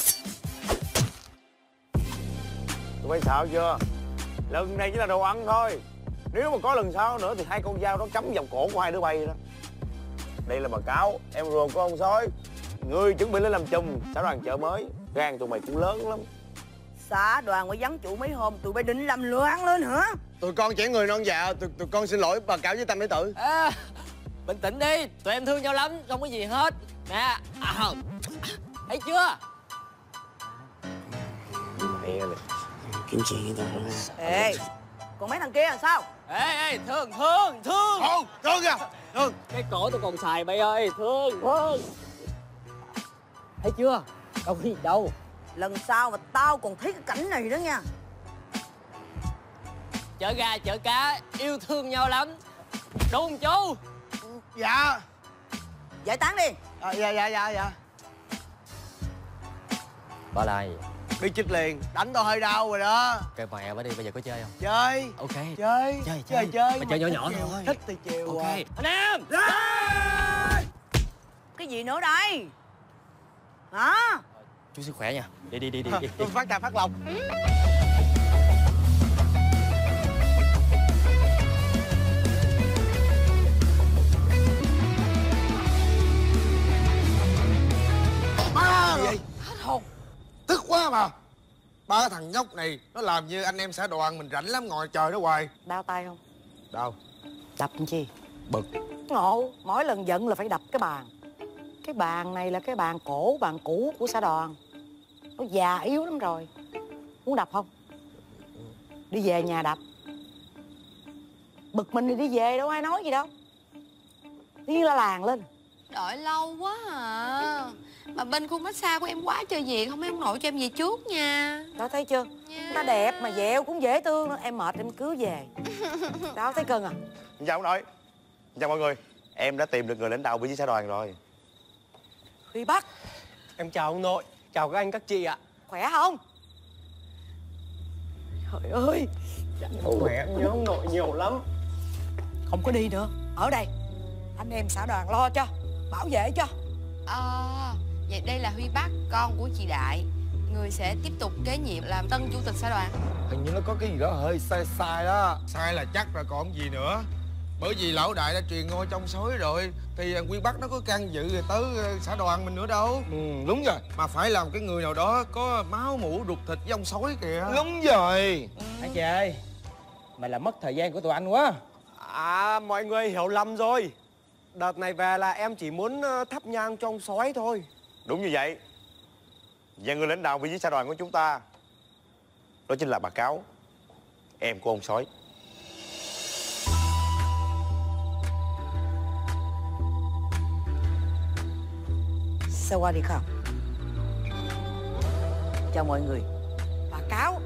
Tụi bay sợ chưa? Lần này chỉ là đồ ăn thôi. Nếu mà có lần sau nữa thì hai con dao đó cắm vào cổ của hai đứa bay đó. Đây là bà Cáo, em ruột của ông Sói. Ngươi chuẩn bị lên làm chùm xã đoàn chợ mới. Gan tụi mày cũng lớn lắm. Xã đoàn mới vắng chủ mấy hôm, tụi bay định làm loạn lên hả? Tụi con trẻ người non dạ, tụi con xin lỗi bà Cáo với Tâm Đệ Tử. À, bình tĩnh đi, tụi em thương nhau lắm, không có gì hết. Nè, thấy chưa? Mẹ này, kiếm chuyện với tao đó. Ê, còn mấy thằng kia là sao? Ê, thương. Ồ, thương kìa, thương. Cái cổ tôi còn xài mày ơi, thương. Thấy chưa? Đâu có gì đâu. Lần sau mà tao còn thấy cái cảnh này đó nha. Chợ gà, chợ cá, yêu thương nhau lắm. Đúng chú? Dạ. Giải tán đi. Dạ. Bỏ lại. Đi chích liền, đánh tao hơi đau rồi đó. Kệ mẹ bà đi, bây giờ có chơi không? Chơi. Ok. Chơi. Mà chơi nhỏ thôi. Thích thì chiều. Ok. Anh em! Cái gì nữa đây? Hả? Chú sức khỏe nha. Đi. Tôi phát trà phát lộc. Ba rồi. Hết hồn. Tức quá mà. Ba cái thằng nhóc này nó làm như anh em xã đoàn mình rảnh lắm, ngồi chờ nó hoài. Đau tay không? Đâu? Đập làm chi? Bực. Ngộ, mỗi lần giận là phải đập cái bàn. Cái bàn này là cái bàn cổ, bàn cũ của xã đoàn. Nó già yếu lắm rồi. Muốn đập không? Đi về nhà đập. Bực mình thì đi về, đâu ai nói gì đâu. Đi la làng lên. Đợi lâu quá à. Mà bên khu massage của em quá trời việc, không mấy ông nội cho em về trước nha. Đó thấy chưa? Nó đẹp mà dẹo cũng dễ thương nữa. Em mệt em cứ về. Đó thấy cưng à? Chào ông nội. Chào mọi người. Em đã tìm được người lãnh đạo vị trí xã đoàn rồi. Huy Bắc. Em chào ông nội. Chào các anh các chị ạ. Khỏe không? Trời ơi. Khỏe, em nhớ ông nội nhiều lắm. Không có đi nữa. Ở đây anh em xã đoàn lo cho, bảo vệ cho. Vậy đây là Huy Bắc, con của chị Đại. Người sẽ tiếp tục kế nhiệm làm tân chủ tịch xã đoàn. Hình như nó có cái gì đó hơi sai đó. Sai là chắc rồi còn gì nữa. Bởi vì lão đại đã truyền ngôi trong sói rồi thì Quy Bắc nó có can dự tới xã đoàn mình nữa đâu. Đúng rồi. Mà phải làm cái người nào đó có máu mủ ruột thịt với ông sói kìa. Đúng rồi. Anh chị ơi, mày làm mất thời gian của tụi anh quá. À, mọi người hiểu lầm rồi. Đợt này về là em chỉ muốn thắp nhang cho ông sói thôi. Đúng như vậy. Và người lãnh đạo vị trí xã đoàn của chúng ta đó chính là bà Cáo, em của ông Sói. Sawadee. Chào mọi người. Bà Cáo.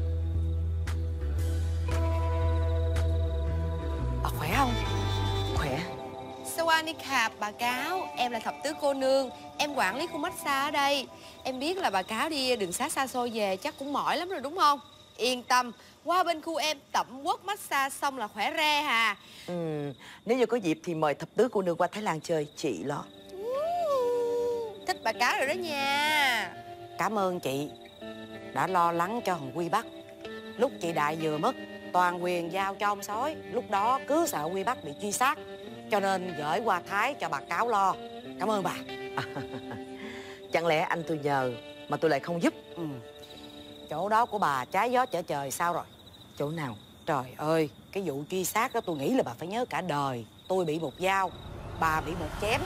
Bà khỏe không? Khỏe. Sawadee, bà Cáo. Em là thập tứ cô nương. Em quản lý khu massage ở đây. Em biết là bà Cáo đi đường xá xa xôi về chắc cũng mỏi lắm rồi đúng không? Yên tâm, qua bên khu em tẩm quất massage xong là khỏe re hà. Nếu như có dịp thì mời thập tứ cô nương qua Thái Lan chơi, chị lo. Thích bà Cáo rồi đó nha. Cảm ơn chị đã lo lắng cho thằng Quy Bắc. Lúc chị Đại vừa mất, toàn quyền giao cho ông Sói. Lúc đó cứ sợ Quy Bắc bị truy sát, cho nên gửi qua Thái cho bà Cáo lo. Cảm ơn bà. Chẳng lẽ anh tôi nhờ mà tôi lại không giúp? Chỗ đó của bà trái gió trở trời sao rồi? Chỗ nào? Trời ơi, cái vụ truy sát đó tôi nghĩ là bà phải nhớ cả đời. Tôi bị một dao, bà bị một chém.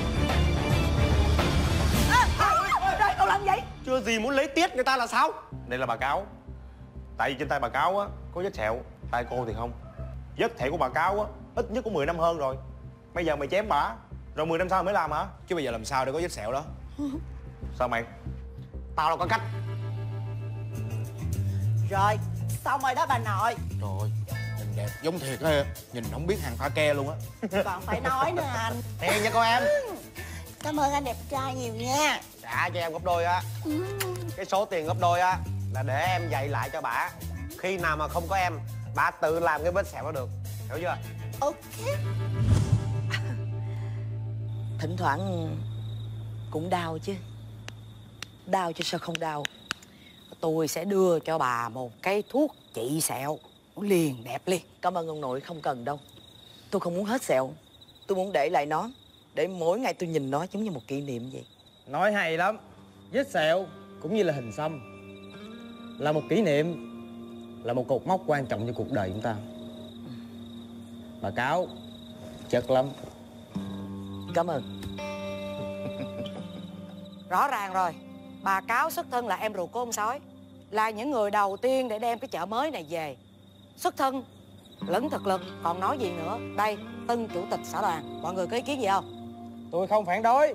Trời, cậu làm vậy? Chưa gì muốn lấy tiết người ta là sao? Đây là bà Cáo. Tại vì trên tay bà Cáo á có vết sẹo, tay cô thì không. Vết sẹo của bà Cáo á ít nhất cũng 10 năm hơn rồi. Bây giờ mày chém bả rồi 10 năm sau mới làm hả? Chứ bây giờ làm sao để có vết sẹo đó? Sao mày? Tao là có cách. Rồi, xong rồi đó bà nội. Trời ơi, nhìn đẹp giống thiệt á. Nhìn không biết hàng pha ke luôn á. Còn phải nói nữa anh. Tiền nha cô em. Cảm ơn anh đẹp trai nhiều nha. Trả cho em gấp đôi á. Cái số tiền gấp đôi á là để em dạy lại cho bả. Khi nào mà không có em, bả tự làm cái vết sẹo đó được. Hiểu chưa? Ok. Thỉnh thoảng cũng đau chứ. Đau chứ sao không đau. Tôi sẽ đưa cho bà một cái thuốc trị sẹo liền đẹp liền. Cảm ơn ông nội, không cần đâu. Tôi không muốn hết sẹo. Tôi muốn để lại nó, để mỗi ngày tôi nhìn nó giống như một kỷ niệm vậy. Nói hay lắm. Vết sẹo cũng như là hình xăm, là một kỷ niệm, là một cột mốc quan trọng cho cuộc đời chúng ta. Bà Cáo chất lắm. Cảm ơn. Rõ ràng rồi, bà Cáo xuất thân là em ruột của ông Sói, là những người đầu tiên để đem cái chợ mới này về. Xuất thân lẫn thực lực, còn nói gì nữa. Đây, tân chủ tịch xã đoàn, mọi người có ý kiến gì không? Tôi không phản đối.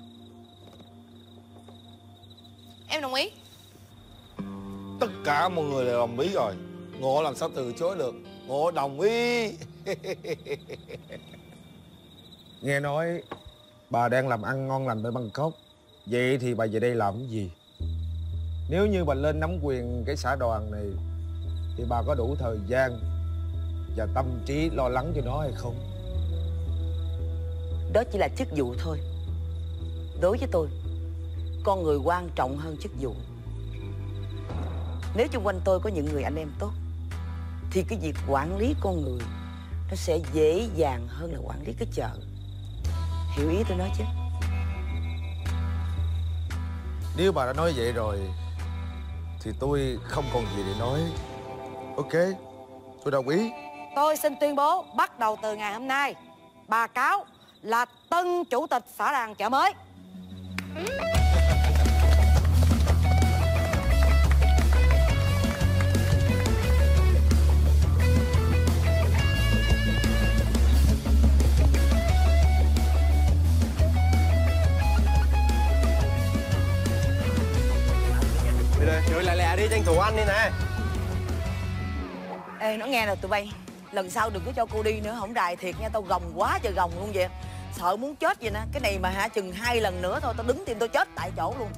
Em đồng ý. Tất cả mọi người đều đồng ý rồi. Ngộ làm sao từ chối được. Ngộ đồng ý. Nghe nói bà đang làm ăn ngon lành bên Bangkok. Vậy thì bà về đây làm cái gì? Nếu như bà lên nắm quyền cái xã đoàn này thì bà có đủ thời gian và tâm trí lo lắng cho nó hay không? Đó chỉ là chức vụ thôi. Đối với tôi, con người quan trọng hơn chức vụ. Nếu xung quanh tôi có những người anh em tốt thì cái việc quản lý con người nó sẽ dễ dàng hơn là quản lý cái chợ. Hiểu ý tôi nói chứ? Nếu bà đã nói vậy rồi thì tôi không còn gì để nói. Ok, tôi đồng ý. Tôi xin tuyên bố bắt đầu từ ngày hôm nay, bà Cáo là tân chủ tịch xã đoàn chợ mới. Rồi lẹ đi, tranh thủ ăn đi nè. Ê, nó nghe rồi tụi bay. Lần sau đừng có cho cô đi nữa, không rài thiệt nha. Tao gồng quá trời gồng luôn vậy. Sợ muốn chết vậy nè. Cái này mà hả, chừng 2 lần nữa thôi tao đứng tim tao chết tại chỗ luôn.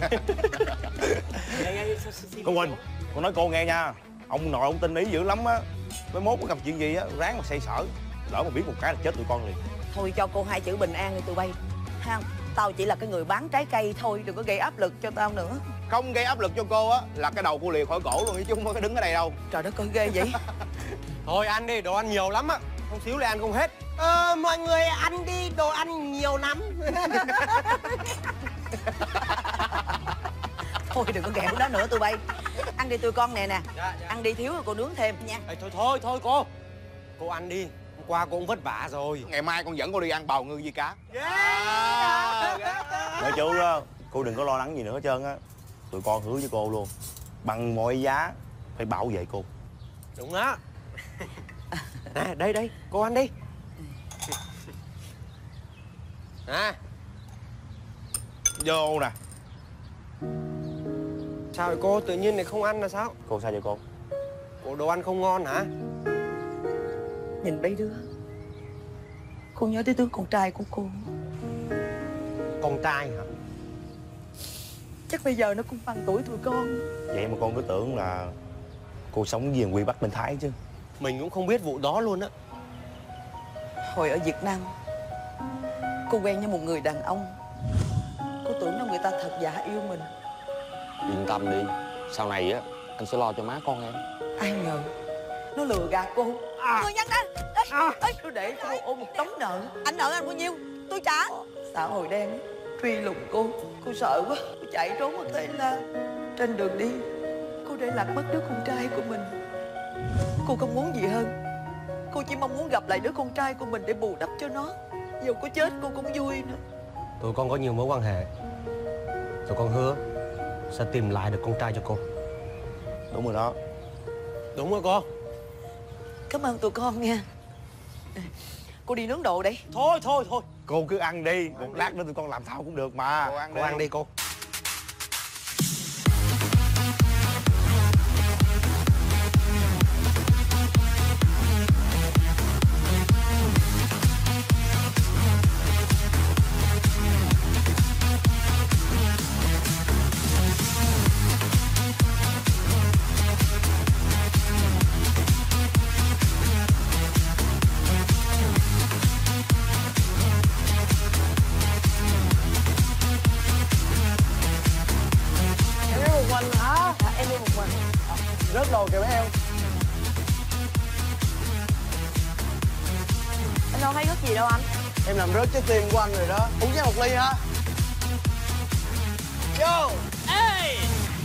Cô Quỳnh, con nói cô nghe nha. Ông nội ông tin ý dữ lắm á. Mới mốt có gặp chuyện gì á, ráng mà xoay sở. Lỡ mà biết một cái là chết tụi con liền. Thôi cho cô 2 chữ bình an đi tụi bay. Ha, tao chỉ là cái người bán trái cây thôi, đừng có gây áp lực cho tao nữa. Không gây áp lực cho cô á là cái đầu cô liệt khỏi cổ luôn chứ không có đứng ở đây đâu. Trời đất ơi, ghê vậy. Thôi ăn đi, đồ ăn nhiều lắm á. Không xíu lại ăn không hết. Mọi người ăn đi, đồ ăn nhiều lắm. Thôi đừng có ghẹo đó nữa tụi bay. Ăn đi tụi con nè nè. Ăn đi, thiếu rồi cô nướng thêm nha. Thôi cô. Cô ăn đi. Hôm qua cô cũng vất vả rồi. Ngày mai con dẫn cô đi ăn bào ngư với cá. Nói chú á, cô đừng có lo lắng gì nữa hết trơn á. Tụi con hứa với cô luôn, bằng mọi giá phải bảo vệ cô. Đúng á. Nè, đây, cô ăn đi. Nè. Vô nè. Sao vậy cô, tự nhiên lại không ăn là sao? Cô sao vậy cô? Cô đồ ăn không ngon hả? Nhìn mấy đứa, cô nhớ tới đứa con trai của cô. Con trai hả? Chắc bây giờ nó cũng bằng tuổi tụi con. Vậy mà con cứ tưởng là cô sống với Quy Bắc bên Thái chứ. Mình cũng không biết vụ đó luôn á. Hồi ở Việt Nam, cô quen với một người đàn ông. Cô tưởng ta thật giả yêu mình. Yên tâm đi, sau này á anh sẽ lo cho má con em. Ai ngờ nó lừa gạt cô. Người nhân đó. Nó để cô ôm một đống nợ. Anh nợ anh bao nhiêu tôi trả. Xã hội đen truy lùng cô sợ quá, cô chạy trốn ở Tây Lan. Trên đường đi cô để lạc mất đứa con trai của mình. Cô không muốn gì hơn, cô chỉ mong muốn gặp lại đứa con trai của mình để bù đắp cho nó. Dù có chết cô cũng vui nữa. Tụi con có nhiều mối quan hệ. Tụi con hứa sẽ tìm lại được con trai cho cô. Đúng rồi đó. Đúng rồi cô. Cảm ơn tụi con nha. Cô đi nướng đồ đi. Thôi. Cô cứ ăn đi, một lát nữa tụi con làm sao cũng được mà. Cô ăn đi cô. Rớt đồ kìa mấy em. Anh đâu thấy rớt gì đâu anh. Em làm rớt trái tim của anh rồi đó. Uống với một ly hả? Vô. Ê,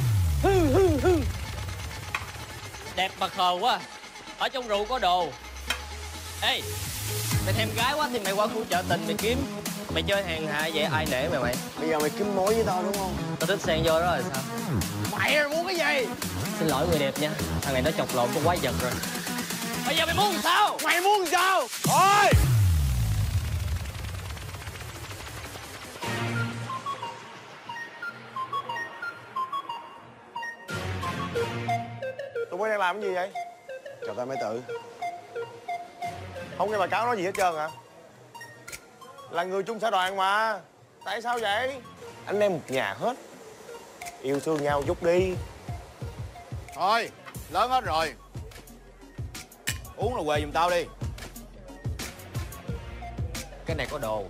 đẹp mà khờ quá. Ở trong rượu có đồ. Ê, mày thèm gái quá thì mày qua khu chợ tình mày kiếm. Mày chơi hàng hạ vậy ai nể mày mày. Bây giờ mày kiếm mối với tao đúng không? Tao thích xen vô đó là sao? Mày muốn cái gì? Xin lỗi người đẹp nha. Thằng này nó chọc lộn con quái vật rồi. Bây giờ mày muốn sao? Mày muốn sao? Thôi. Tụi bay đang làm cái gì vậy? Chào ta mấy tự. Không nghe bà Cáo nói gì hết trơn hả? Là người chung xã đoàn mà. Tại sao vậy? Anh em một nhà hết. Yêu thương nhau chút đi. Thôi, lớn hết rồi. Uống là quề giùm tao đi. Cái này có đồ.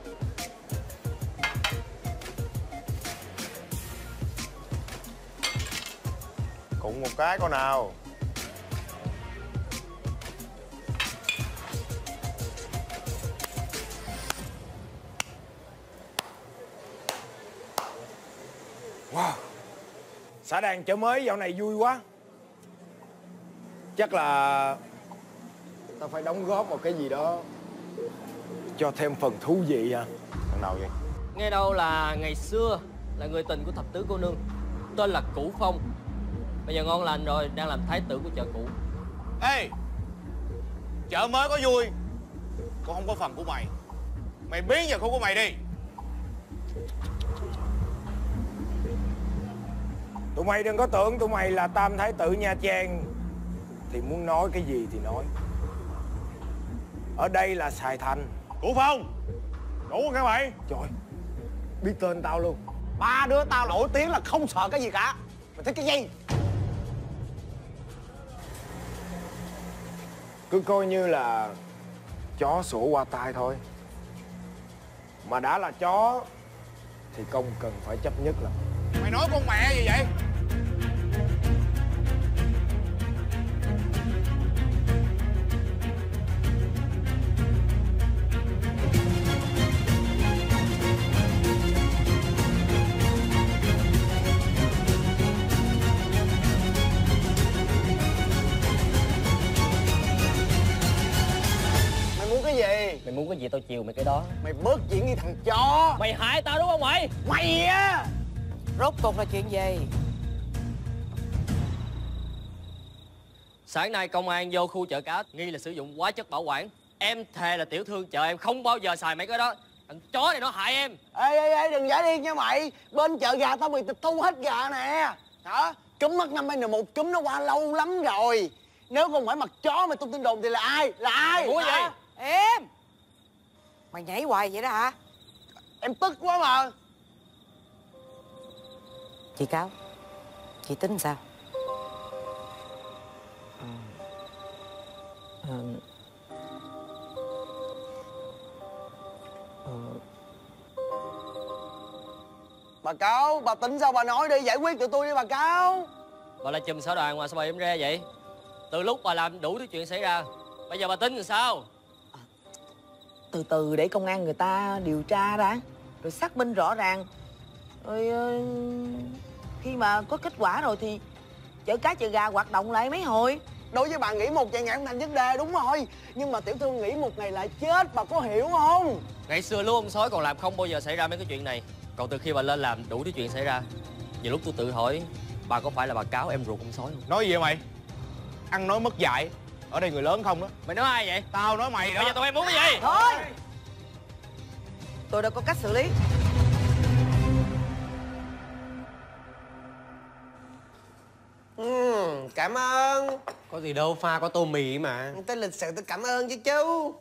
Cũng một cái coi nào. Wow. Xã đoàn chợ mới dạo này vui quá. Chắc là tao phải đóng góp một cái gì đó cho thêm phần thú vị à. Thằng nào vậy? Nghe đâu là ngày xưa là người tình của thập tứ cô nương, tên là Cửu Phong. Bây giờ ngon lành rồi, đang làm thái tử của chợ cũ. Ê, chợ mới có vui, cũng không có phần của mày. Mày biến vào khu của mày đi. Tụi mày đừng có tưởng tụi mày là tam thái tử Nha Trang thì muốn nói cái gì thì nói. Ở đây là Sài Thành. Cửu Phong, đủ rồi các mày. Trời, biết tên tao luôn. Ba đứa tao nổi tiếng là không sợ cái gì cả. Mày thích cái gì? Cứ coi như là chó sủa qua tai thôi. Mà đã là chó thì không cần phải chấp nhất là. Mày nói con mẹ gì vậy? Mày muốn cái gì? Mày muốn cái gì tao chiều mày cái đó. Mày bớt chuyện đi thằng chó. Mày hại tao đúng không mày? Mày á. Rốt cuộc là chuyện gì? Sáng nay công an vô khu chợ cá nghi là sử dụng hóa chất bảo quản. Em thề là tiểu thương chợ em không bao giờ xài mấy cái đó. Thằng chó này nó hại em. Ê đừng giả điên nha mày. Bên chợ gà tao bị tịch thu hết gà nè. Hả? Cúm H5N1 cúm nó qua lâu lắm rồi. Nếu không phải mặt chó mày tung tin đồn thì là ai? Là ai? Ủa vậy? Em, mày nhảy hoài vậy đó hả? Em tức quá mà. Chị Cáo, chị tính sao? Bà Cáo, bà tính sao bà nói đi, giải quyết tụi tôi đi bà Cáo. Bà là chùm xã đoàn mà sao bà im re vậy? Từ lúc bà làm đủ thứ chuyện xảy ra, bây giờ bà tính làm sao? Từ từ để công an người ta điều tra ra, rồi xác minh rõ ràng. Rồi khi mà có kết quả rồi thì chợ cá chợ gà hoạt động lại mấy hồi. Đối với bà nghỉ một vài ngày không thành vấn đề, đúng rồi. Nhưng mà tiểu thư nghỉ một ngày lại chết, bà có hiểu không? Ngày xưa lúc ông sói còn làm không bao giờ xảy ra mấy cái chuyện này. Còn từ khi bà lên làm đủ thứ chuyện xảy ra. Nhiều lúc tôi tự hỏi bà có phải là bà Cáo em ruột con sói không? Nói gì vậy mày? Ăn nói mất dạy. Ở đây người lớn không đó. Mày nói ai vậy? Tao nói mày đó. Bây giờ tụi em muốn cái gì? Thôi, tôi đã có cách xử lý. Cảm ơn. Có gì đâu, pha có tô mì mà. Tôi lịch sự tôi cảm ơn chứ chú.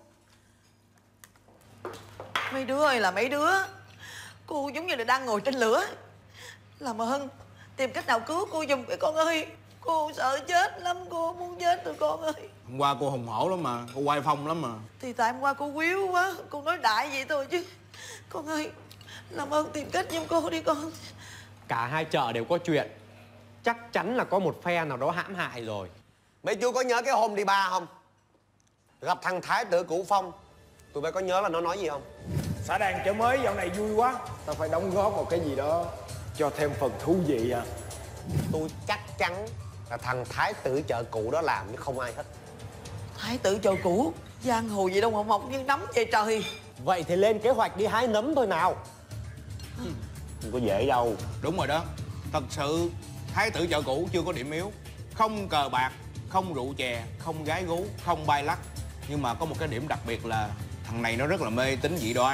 Mấy đứa ơi là mấy đứa, cô giống như là đang ngồi trên lửa. Làm ơn tìm cách nào cứu cô giùm cái con ơi. Cô sợ chết lắm, cô muốn chết rồi con ơi. Hôm qua cô hùng hổ lắm mà, cô quay phong lắm mà. Thì tại hôm qua cô quýu quá, cô nói đại vậy thôi chứ. Con ơi, làm ơn tìm cách giùm cô đi con. Cả hai chợ đều có chuyện. Chắc chắn là có một phe nào đó hãm hại rồi. Mấy chú có nhớ cái hôm đi bar không? Gặp thằng Thái tử Cửu Phong. Tụi bay có nhớ là nó nói gì không? Xã đàn chợ mới dạo này vui quá, tao phải đóng góp một cái gì đó cho thêm phần thú vị à. Tôi chắc chắn là thằng Thái tử chợ cũ đó làm chứ không ai hết. Thái tử chợ cũ, giang hồ gì đâu mà mọc như nấm vậy trời. Vậy thì lên kế hoạch đi hái nấm thôi nào. Không có dễ đâu. Đúng rồi đó. Thật sự Thái tử chợ cũ chưa có điểm yếu. Không cờ bạc, không rượu chè, không gái gú, không bay lắc. Nhưng mà có một cái điểm đặc biệt là thằng này nó rất là mê tín dị đoan.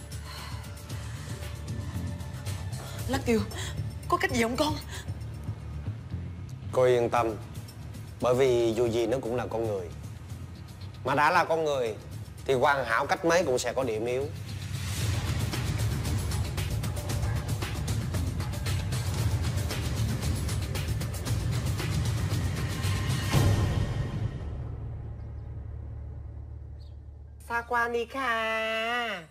Lắc Kiều, có cách gì không con? Cô yên tâm. Bởi vì dù gì nó cũng là con người. Mà đã là con người thì hoàn hảo cách mấy cũng sẽ có điểm yếu. Sakwanika.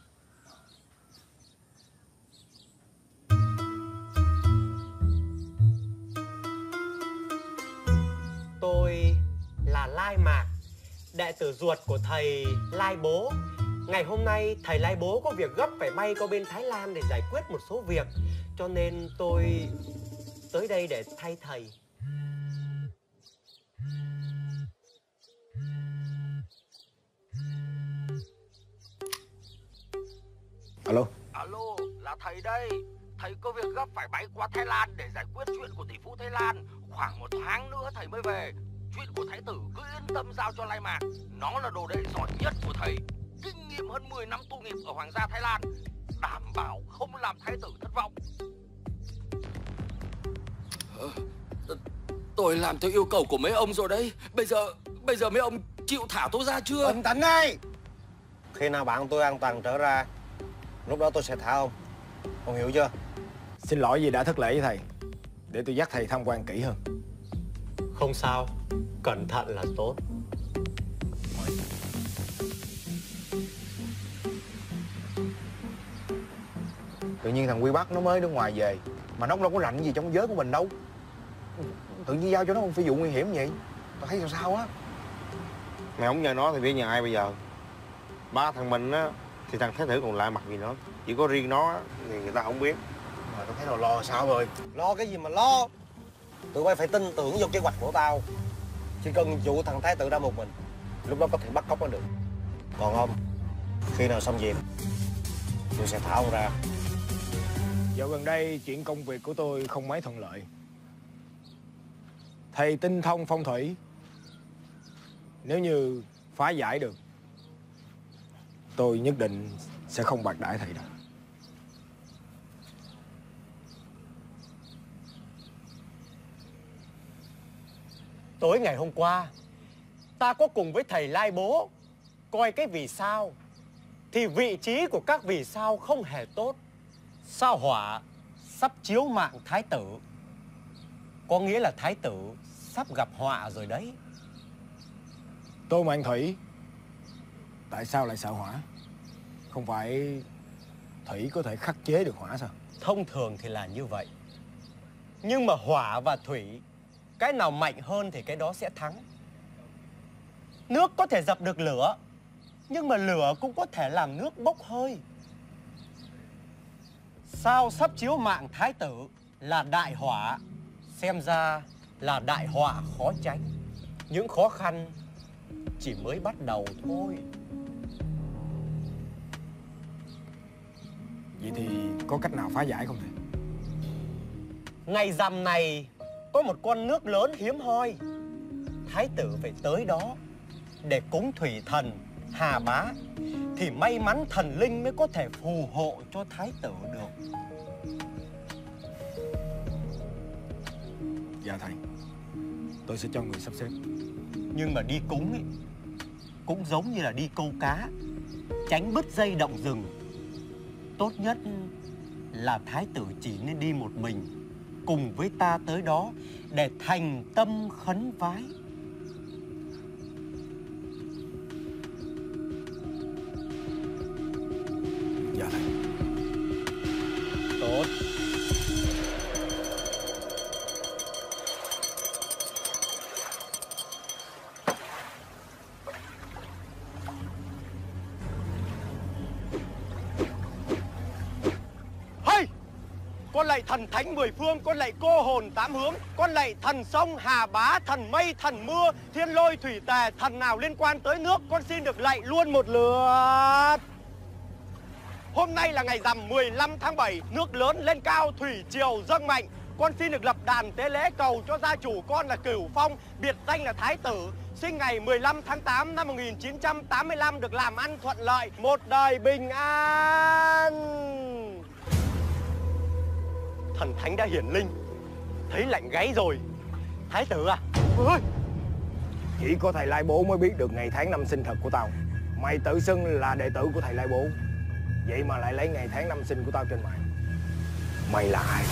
Tôi là Lai Mạc, đệ tử ruột của thầy Lai Bố. Ngày hôm nay thầy Lai Bố có việc gấp phải bay qua bên Thái Lan để giải quyết một số việc. Cho nên tôi tới đây để thay thầy. Alo. Alo, là thầy đây. Thầy có việc gấp phải bay qua Thái Lan để giải quyết chuyện của tỷ phú Thái Lan. Khoảng 1 tháng nữa thầy mới về. Chuyện của thái tử cứ yên tâm giao cho Lai Mạc. Nó là đồ đệ giỏi nhất của thầy. Kinh nghiệm hơn 10 năm tu nghiệp ở Hoàng gia Thái Lan. Đảm bảo không làm thái tử thất vọng. Tôi làm theo yêu cầu của mấy ông rồi đấy. Bây giờ mấy ông chịu thả tôi ra chưa? Bình tĩnh đi. Khi nào bạn tôi an toàn trở ra, lúc đó tôi sẽ thả ông. Ông hiểu chưa? Xin lỗi vì đã thất lễ với thầy. Để tôi dắt thầy tham quan kỹ hơn. Không sao, cẩn thận là tốt. Tự nhiên thằng Quy Bắc nó mới nước ngoài về, mà nó đâu có rành gì trong giới của mình đâu. Tự nhiên giao cho nó một phi vụ nguy hiểm vậy. Tao thấy sao á. Mày không nhờ nó thì biết nhờ ai bây giờ? Ba thằng mình á thì thằng thái tử còn lại mặt gì nữa. Chỉ có riêng nó á, thì người ta không biết. Mà tao thấy lo sao rồi. Lo cái gì mà lo. Tụi bay phải tin tưởng vô kế hoạch của tao. Chỉ cần dụ thằng thái tử ra một mình, lúc đó có thể bắt cóc nó được. Còn ông, khi nào xong việc tôi sẽ thả ông ra. Dạo gần đây chuyện công việc của tôi không mấy thuận lợi. Thầy tinh thông phong thủy. Nếu như phá giải được, tôi nhất định sẽ không bạc đãi thầy đâu. Tối ngày hôm qua, ta có cùng với thầy Lai Bố coi cái vì sao. Thì vị trí của các vì sao không hề tốt. Sao hỏa sắp chiếu mạng thái tử. Có nghĩa là thái tử sắp gặp họa rồi đấy. Tô Mạn Thủy, tại sao lại sợ hỏa? Không phải thủy có thể khắc chế được hỏa sao? Thông thường thì là như vậy. Nhưng mà hỏa và thủy, cái nào mạnh hơn thì cái đó sẽ thắng. Nước có thể dập được lửa, nhưng mà lửa cũng có thể làm nước bốc hơi. Sao sắp chiếu mạng thái tử là đại hỏa, xem ra là đại họa khó tránh. Những khó khăn chỉ mới bắt đầu thôi. Vậy thì có cách nào phá giải không thầy? Ngày rằm này có một con nước lớn hiếm hoi. Thái tử phải tới đó để cúng thủy thần Hà Bá, thì may mắn thần linh mới có thể phù hộ cho thái tử được. Dạ thầy, tôi sẽ cho người sắp xếp. Nhưng mà đi cúng ấy, cũng giống như là đi câu cá, tránh bứt dây động rừng. Tốt nhất là thái tử chỉ nên đi một mình, cùng với ta tới đó để thành tâm khấn vái. Dạ thầy. Tốt. Con lạy thần thánh mười phương, con lạy cô hồn tám hướng, con lạy thần sông Hà Bá, thần mây, thần mưa, thiên lôi thủy tề, thần nào liên quan tới nước, con xin được lạy luôn một lượt. Hôm nay là ngày rằm 15 tháng 7, nước lớn lên cao, thủy triều dâng mạnh. Con xin được lập đàn tế lễ cầu cho gia chủ con là Cửu Phong, biệt danh là Thái Tử, sinh ngày 15 tháng 8 năm 1985, được làm ăn thuận lợi, một đời bình an. Thần thánh đã hiển linh, thấy lạnh gáy rồi. Thái tử à? Ôi! Chỉ có thầy Lai Bố mới biết được ngày tháng năm sinh thật của tao. Mày tự xưng là đệ tử của thầy Lai Bố, vậy mà lại lấy ngày tháng năm sinh của tao trên mạng. Mày là ai?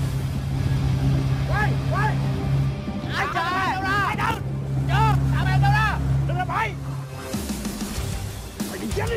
Quay! Quay! Ai trời! Đâu ra? Ai đâu? Chưa! Tao bèo đâu ra? Đừng làm bậy! Mày đi chết đi!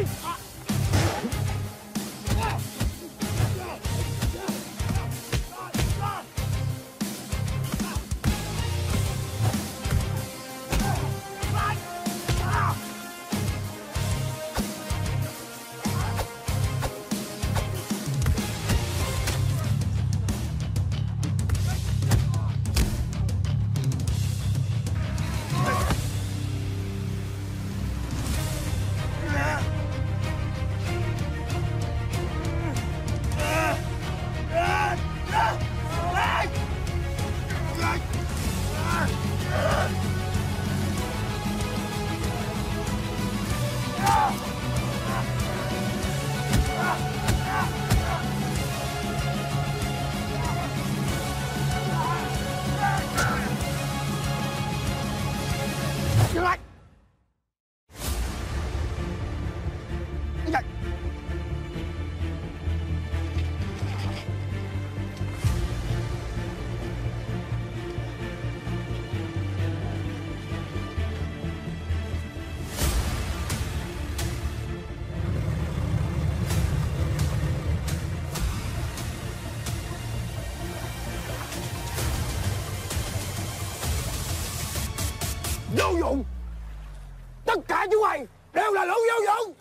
Vô dụng! Tất cả chúng mày đều là lũ vô dụng!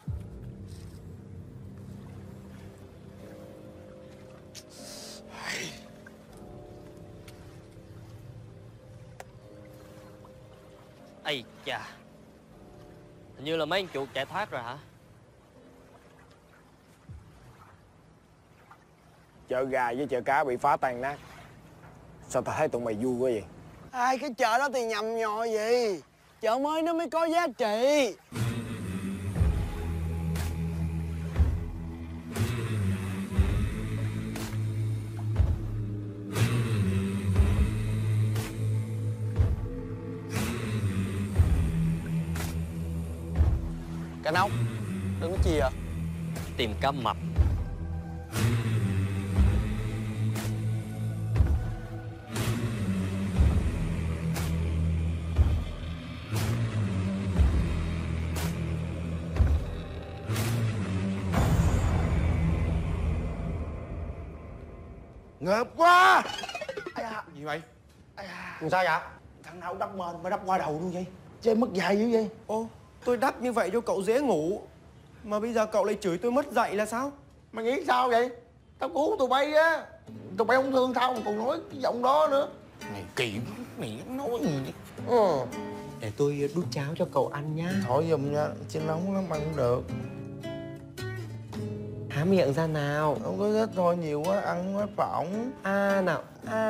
Ây chà, hình như là mấy con chuột chạy thoát rồi hả? Chợ gà với chợ cá bị phá tan nát. Sao tao thấy tụi mày vui quá vậy? Ai cái chợ đó thì nhầm nhò gì. Chợ mới nó mới có giá trị. Cá nóc, đừng có chi à? Tìm cá mập. Ngợp quá. Gì vậy? Làm sao vậy? Thằng nào đắp mền mà đắp qua đầu luôn vậy? Chơi mất dài dữ vậy? Ô, tôi đắp như vậy cho cậu dễ ngủ. Mà bây giờ cậu lại chửi tôi mất dậy là sao? Mày nghĩ sao vậy? Tao cứu tụi bay á. Tụi bay không thương tao mà còn nói cái giọng đó nữa. Mày kỳ, mày nói gì vậy? Để tôi đút cháo cho cậu ăn nhá. Thôi giùm nha, chứ nóng lắm ăn không được. Há miệng ra nào. Không có ít thôi, nhiều quá ăn hết phỏng. Nào.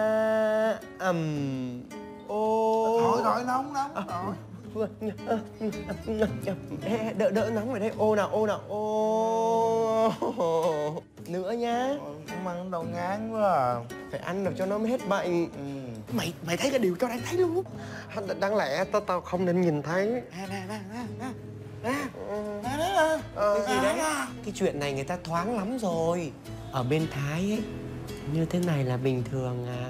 Ô. Thôi nóng. Đỡ nóng ở đây. Ô nào. Ô. Nữa nhá. Không ăn đâu ngán quá à. Phải ăn được cho nó hết bệnh. Mày thấy cái điều tao đang thấy luôn. Đáng lẽ tao không nên nhìn thấy. Cái gì đấy? Cái chuyện này người ta thoáng lắm rồi. Ở bên Thái ấy, như thế này là bình thường à.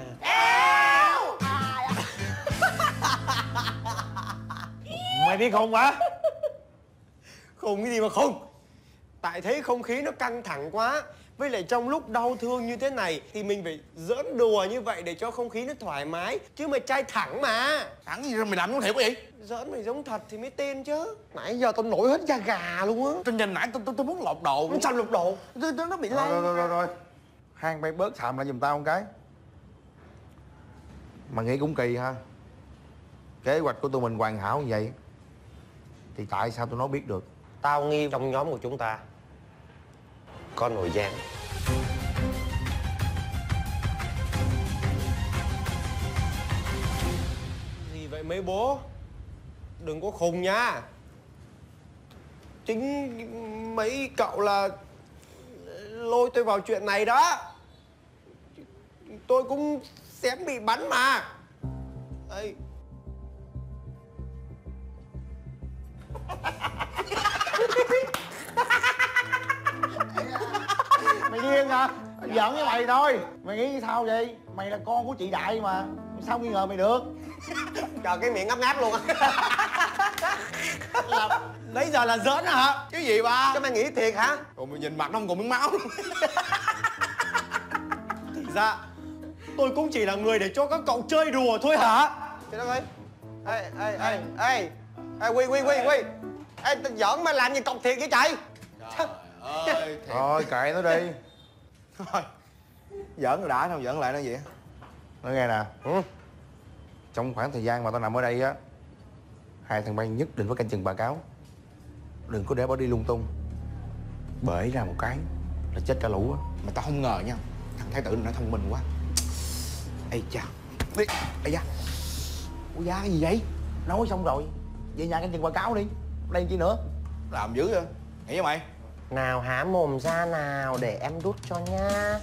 Mày biết không hả? Khùng cái gì mà khùng. Tại thấy không khí nó căng thẳng quá. Với lại trong lúc đau thương như thế này thì mình phải giỡn đùa như vậy để cho không khí nó thoải mái. Chứ mày trai thẳng mà. Thẳng gì rồi mày làm nó thiệt quá vậy? Giỡn mày giống thật thì mới tin chứ. Nãy giờ tao nổi hết da gà luôn á. Tôi nhìn nãy tôi muốn lột đồ. Sao lột đồ? Nó bị lây. Rồi. Hang bay bớt xàm lại giùm tao một cái. Mà nghĩ cũng kỳ ha. Kế hoạch của tụi mình hoàn hảo như vậy thì tại sao tụi nó biết được? Tao nghi trong nhóm của chúng ta có nội gián. Gì vậy mấy bố? Đừng có khùng nha. Chính mấy cậu là lôi tôi vào chuyện này đó. Tôi cũng xém bị bắn mà. Đây. Mày điên hả? Giỡn với mày thôi. Mày nghĩ sao vậy? Mày là con của chị Đại mà. Sao nghi ngờ mày được? Trời, cái miệng ngáp ngáp luôn á. Nãy giờ là giỡn hả? Cái gì ba? Cái mày nghĩ thiệt hả? Rồi mày nhìn mặt nó không còn miếng máu luôn. Thì ra tôi cũng chỉ là người để cho các cậu chơi đùa thôi hả? Trời đất ơi. Ê, Quy. Ê, tao giỡn mà làm gì cọc thiệt vậy trời? Thôi kệ nó đi. Thôi. Giỡn rồi đã, sao giỡn lại nó vậy? Nói nghe nè. Trong khoảng thời gian mà tao nằm ở đây á, hai thằng bay nhất định phải canh chừng bà Cáo. Đừng có để bỏ đi lung tung. Bể ra một cái là chết cả lũ á. Mà tao không ngờ nha, thằng thái tử này nó thông minh quá. Ây cha. Ây da. Ủa da cái gì vậy? Nói xong rồi, về nhà canh chừng bà Cáo đi. Đây chi nữa? Làm dữ vậy. Nghĩ với mày. Nào há mồm ra nào để em đút cho nha.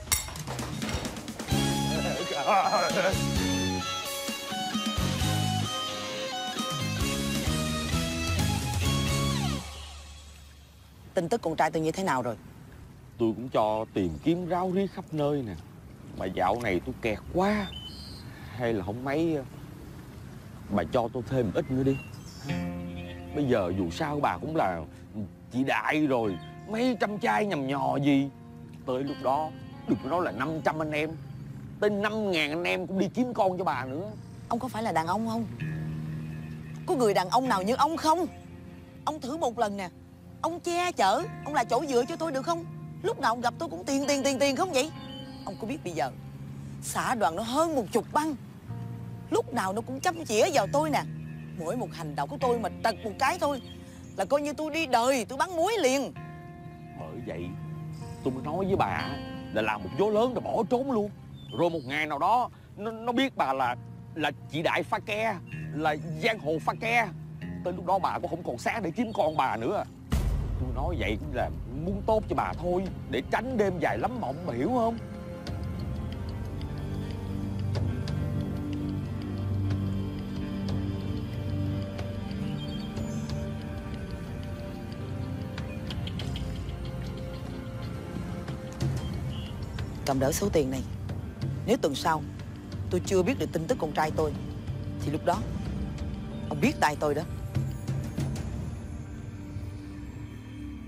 Tin tức con trai tôi như thế nào rồi? Tôi cũng cho tìm kiếm ráo riết khắp nơi nè. Mà dạo này tôi kẹt quá. Hay là không mấy bà cho tôi thêm ít nữa đi. Bây giờ dù sao bà cũng là chị Đại rồi. Mấy trăm trai nhầm nhò gì. Tới lúc đó đừng có nói là 500 anh em, tới 5.000 anh em cũng đi kiếm con cho bà nữa. Ông có phải là đàn ông không? Có người đàn ông nào như ông không? Ông thử một lần nè. Ông che chở, ông là chỗ dựa cho tôi được không? Lúc nào ông gặp tôi cũng tiền không vậy? Ông có biết bây giờ xã đoàn nó hơn 10 băng, lúc nào nó cũng chăm chĩa vào tôi nè. Mỗi một hành động của tôi mà trật một cái thôi là coi như tôi đi đời, tôi bắn muối liền. Bởi vậy tôi mới nói với bà là làm một vố lớn rồi bỏ trốn luôn. Rồi một ngày nào đó nó biết bà là chị Đại pha ke, là giang hồ pha ke. Tới lúc đó bà cũng không còn sáng để kiếm con bà nữa. Tôi nói vậy cũng là muốn tốt cho bà thôi, để tránh đêm dài lắm mộng, bà hiểu không? Cầm đỡ số tiền này. Nếu tuần sau tôi chưa biết được tin tức con trai tôi thì lúc đó ông biết tay tôi đó.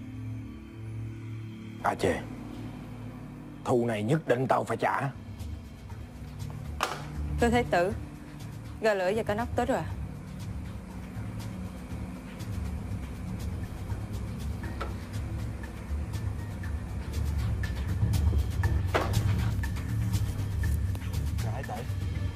À chề, thù này nhất định tao phải trả. Thưa Thái tử, gà lửa và cá nóc tới rồi à? Thái tử.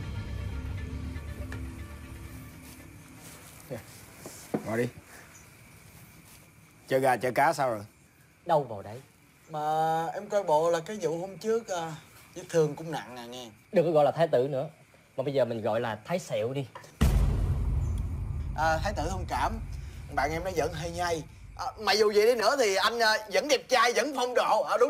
Ngồi đi. Chơi gà chơi cá sao rồi? Đâu vào đấy. Mà em coi bộ là cái vụ hôm trước vết thương cũng nặng à nghe. Đừng có gọi là thái tử nữa, mà bây giờ mình gọi là thái sẹo đi. Thái tử thông cảm, bạn em nó giận hơi nhây. Mà dù vậy đi nữa thì anh vẫn đẹp trai, vẫn phong độ. Đúng.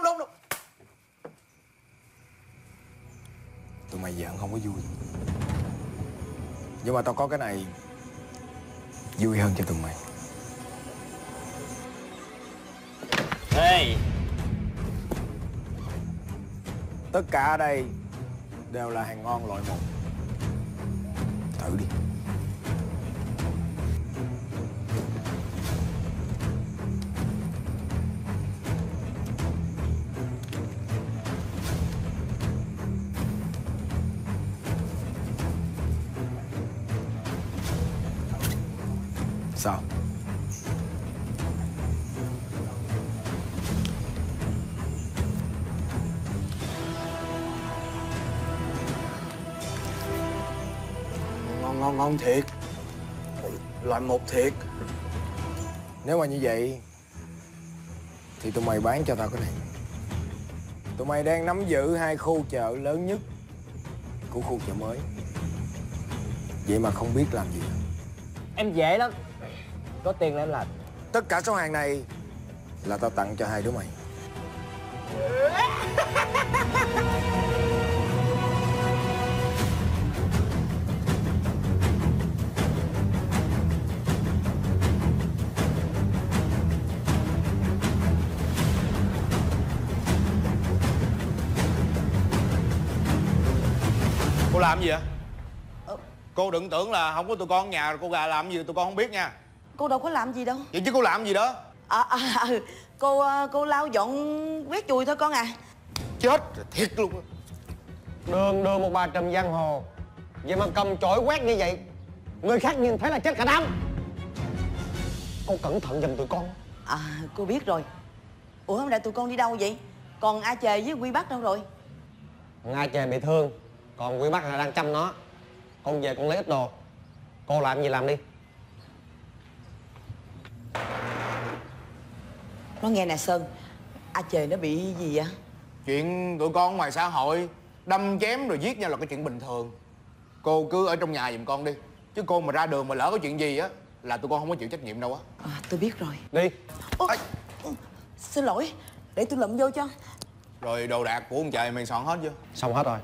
Tụi mày giận không có vui. Nhưng mà tao có cái này vui hơn cho tụi mày. Hey. Tất cả ở đây đều là hàng ngon loại một. Thử đi. Sao? Ngon thiệt. Loại một thiệt. Nếu mà như vậy thì tụi mày bán cho tao cái này. Tụi mày đang nắm giữ hai khu chợ lớn nhất của khu chợ mới. Vậy mà không biết làm gì. Em dễ lắm. Có tiền là em làm. Tất cả số hàng này là tao tặng cho hai đứa mày. Cô làm gì vậy? Cô đừng tưởng là không có tụi con ở nhà rồi cô gà làm gì tụi con không biết nha. Cô đâu có làm gì đâu. Vậy chứ cô làm gì đó? Cô lau dọn quét chùi thôi con à. Chết rồi, thiệt luôn. Đường đường một bà trùm giang hồ, vậy mà cầm chổi quét như vậy, người khác nhìn thấy là chết cả đám. Cô cẩn thận giùm tụi con. Cô biết rồi. Ủa hôm nay tụi con đi đâu vậy? Còn A Chề với Quy Bắc đâu rồi? Nga Chề bị thương, còn Quy Bắc là đang chăm nó. Con về con lấy ít đồ. Cô làm gì làm đi. Nó nghe nè Sơn, A Chề nó bị gì vậy? Chuyện tụi con ngoài xã hội đâm chém rồi giết nhau là cái chuyện bình thường. Cô cứ ở trong nhà giùm con đi. Chứ cô mà ra đường mà lỡ có chuyện gì á là tụi con không có chịu trách nhiệm đâu á. Tôi biết rồi. Đi. Xin lỗi, để tôi lụm vô cho. Rồi đồ đạc của ông trời mày soạn hết chưa? Xong hết rồi.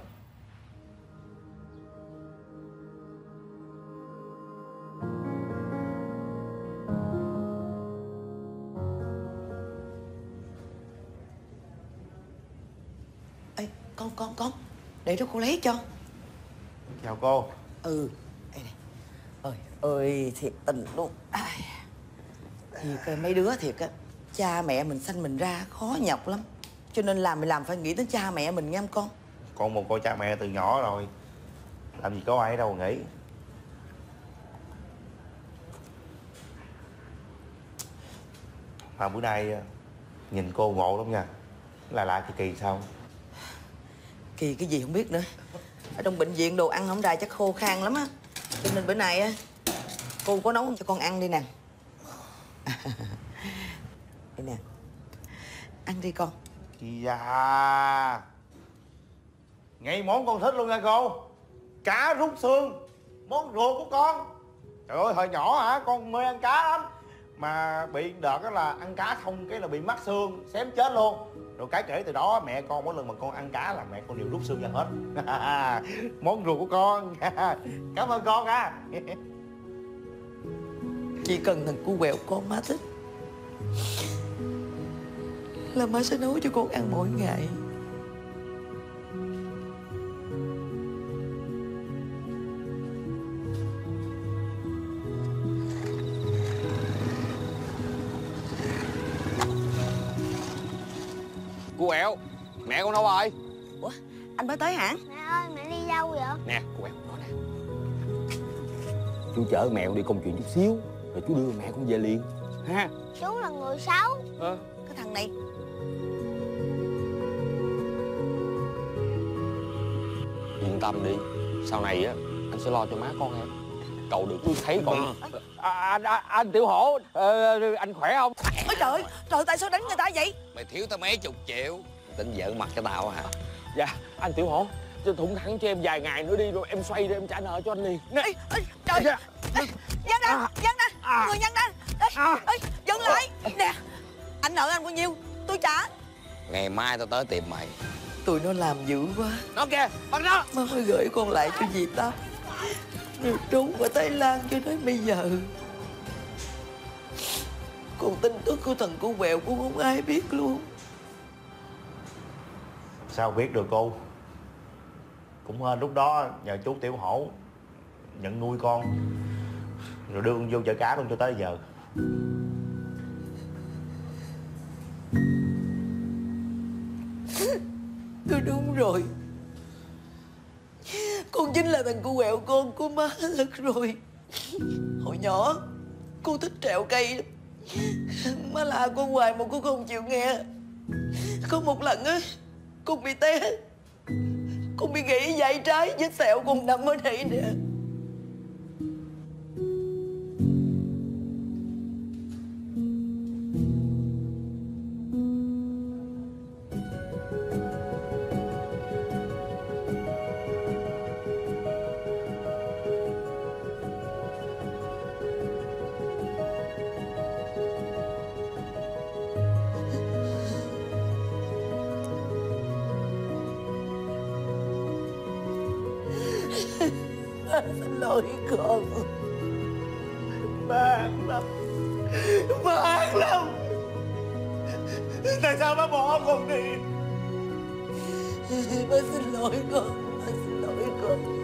Con để đó cô lấy cho. Chào cô. Đây này. Ôi ơi thiệt tình luôn. Thiệt mấy đứa thiệt á, cha mẹ mình sanh mình ra khó nhọc lắm, cho nên làm mình làm phải nghĩ đến cha mẹ mình nha con. Con một cô cha mẹ từ nhỏ rồi, làm gì có ai đâu nghĩ. Mà bữa nay nhìn cô ngộ lắm nha. Là kỳ sao? Kỳ cái gì không biết nữa. Ở trong bệnh viện đồ ăn không đài chắc khô khan lắm á, cho nên bữa nay á cô có nấu cho con ăn đi nè. Đây nè, ăn đi con. Dạ. Ngay món con thích luôn nha cô. Cá rút xương, món ruột của con. Trời ơi, hồi nhỏ hả con mê ăn cá lắm. Mà bị đợt đó là ăn cá không cái là bị mắc xương, xém chết luôn. Rồi cái kể từ đó mẹ con mỗi lần mà con ăn cá là mẹ con đều rút xương ra hết. Món ruột của con. Cảm ơn con á. Chỉ cần thằng cu quẹo con má thích là má sẽ nấu cho con ăn mỗi ngày. Cô Ẹo, mẹ con đâu rồi? Ủa, anh mới tới hả? Mẹ ơi, mẹ đi đâu vậy? Nè, chú chở mẹ con đi công chuyện chút xíu, rồi chú đưa mẹ con về liền ha. Chú là người xấu. Cái thằng này. Yên tâm đi, sau này á anh sẽ lo cho má con em. Cậu được tôi thấy cậu. Anh Tiểu Hổ, anh khỏe không? Ôi trời, trời tại sao đánh người ta vậy? Mày thiếu tao mấy chục triệu, tính giỡn mặt cho tao hả? Dạ, anh Tiểu Hổ, cho thủng thẳng cho em vài ngày nữa đi, rồi em xoay rồi em trả nợ cho anh liền. Ê, trời, Nhân ra, người Nhân ra. Ê, dừng lại. Nè, anh nợ anh bao nhiêu, tôi trả. Ngày mai tao tới tìm mày. Tụi nó làm dữ quá. Nó kìa, bắt nó. Má mới gửi con lại cho dì Tâm. Rồi trốn qua Thái Lan cho tới bây giờ. Còn tin tức của thằng cô Bèo cũng không ai biết luôn. Sao biết được cô? Cũng hên lúc đó nhờ chú Tiểu Hổ nhận nuôi con, rồi đưa con vô chợ cá luôn cho tới giờ. Tôi đúng rồi. Con chính là thằng cu quẹo con của má Lực rồi. Hồi nhỏ con thích trèo cây. Má la con hoài mà con không chịu nghe. Có một lần á, con bị té. Con bị gãy vai trái, vết sẹo con nằm ở đây nè. Xin lỗi con. Má ác lắm. Má ác lắm. Tại sao má bỏ con đi? Má xin lỗi con. Má xin lỗi con.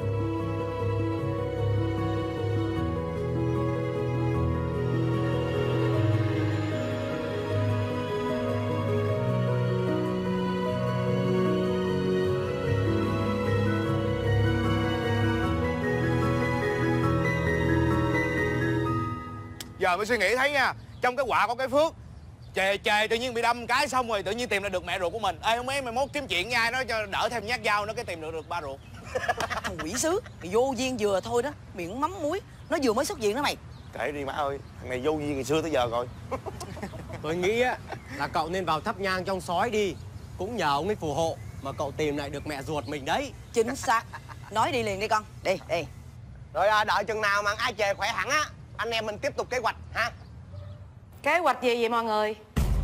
Giờ mới suy nghĩ thấy nha, trong cái họa có cái phước. Chề tự nhiên bị đâm cái xong rồi tự nhiên tìm ra được mẹ ruột của mình. Ê không mấy mày mốt kiếm chuyện với ai nó cho đỡ thêm nhát dao nó cái tìm được ba ruột. Thằng quỷ sứ, mày vô duyên vừa thôi đó, miệng mắm muối. Nó vừa mới xuất viện đó mày. Kể đi má ơi, thằng này vô duyên ngày xưa tới giờ rồi. Tôi nghĩ á là cậu nên vào thắp nhang trong sói đi. Cũng nhờ ông ấy phù hộ mà cậu tìm lại được mẹ ruột mình đấy. Chính xác. Nói đi liền đi con. Đi, đi. Rồi đợi chừng nào mà ai Chề khỏe hẳn á, anh em mình tiếp tục kế hoạch ha. Kế hoạch gì vậy mọi người?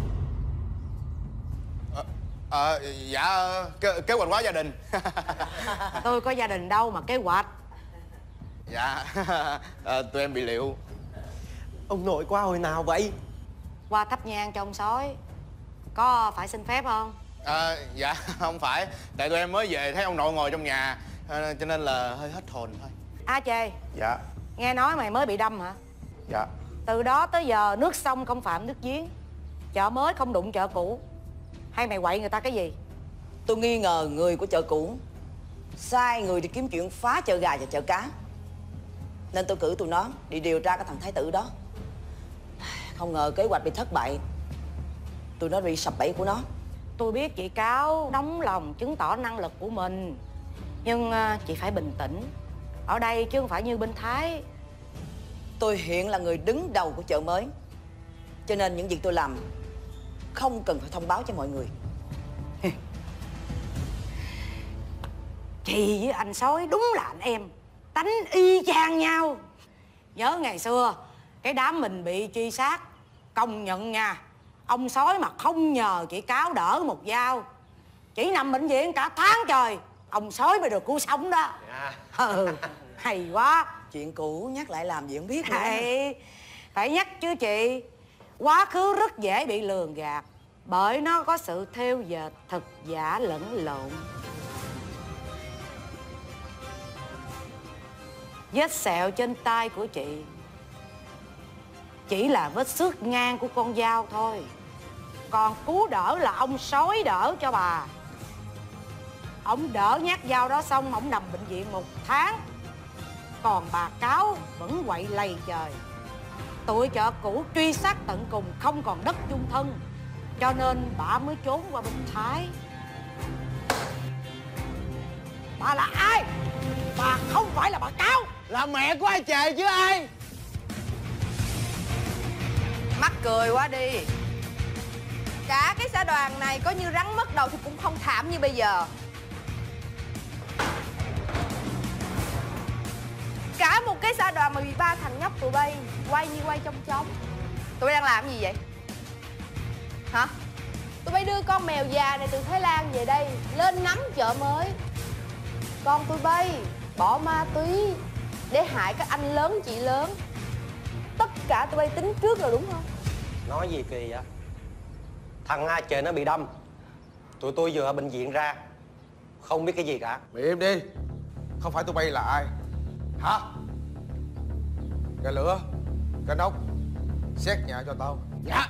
Dạ kế hoạch hóa gia đình. Tôi có gia đình đâu mà kế hoạch. Dạ tụi em bị liệu. Ông nội qua hồi nào vậy? Qua thắp nhang cho ông sói. Có phải xin phép không? Dạ không phải. Tại tụi em mới về thấy ông nội ngồi trong nhà, cho nên là hơi hết hồn thôi. Chề. Dạ. Nghe nói mày mới bị đâm hả? Dạ. Từ đó tới giờ nước sông không phạm nước giếng, chợ mới không đụng chợ cũ. Hay mày quậy người ta cái gì? Tôi nghi ngờ người của chợ cũ sai người đi kiếm chuyện phá chợ gà và chợ cá, nên tôi cử tụi nó đi điều tra cái thằng thái tử đó. Không ngờ kế hoạch bị thất bại, tụi nó bị sập bẫy của nó. Tôi biết chị Cáo nóng lòng chứng tỏ năng lực của mình, nhưng chị phải bình tĩnh. Ở đây chứ không phải như bên Thái. Tôi hiện là người đứng đầu của chợ mới, cho nên những việc tôi làm không cần phải thông báo cho mọi người. Chị với anh sói đúng là anh em, tánh y chang nhau. Nhớ ngày xưa cái đám mình bị truy sát, công nhận nha, ông sói mà không nhờ chị Cáo đỡ một dao, chỉ nằm bệnh viện cả tháng trời, ông sói mới được cứu sống đó. Hay quá. Chuyện cũ nhắc lại làm gì không biết nữa. Phải nhắc chứ chị. Quá khứ rất dễ bị lường gạt, bởi nó có sự thêu dệt thực giả lẫn lộn. Vết sẹo trên tay của chị chỉ là vết xước ngang của con dao thôi. Còn cú đỡ là ông sói đỡ cho bà. Ông đỡ nhát dao đó xong, ông nằm bệnh viện 1 tháng. Còn bà Cáo vẫn quậy lầy trời. Tụi chợ cũ truy sát tận cùng, không còn đất chung thân, cho nên bà mới trốn qua bên Thái. Bà là ai? Bà không phải là bà Cáo. Là mẹ của ai Chề chứ ai? Mắc cười quá đi. Cả cái xã đoàn này có như rắn mất đầu thì cũng không thảm như bây giờ. Cả một cái xã đoàn mà bị ba thằng nhóc tụi bay quay như quay trong trống. Tụi bay đang làm gì vậy? Hả? Tụi bay đưa con mèo già này từ Thái Lan về đây lên nắm chợ mới. Còn tụi bay bỏ ma túy để hại các anh lớn chị lớn. Tất cả tụi bay tính trước rồi đúng không? Nói gì kỳ vậy? Thằng A Chề nó bị đâm, tụi tôi vừa ở bệnh viện ra, không biết cái gì cả. Mày im đi. Không phải tụi bay là ai? Hả? Gà lửa, gà nóc, xét nhà cho tao. Dạ.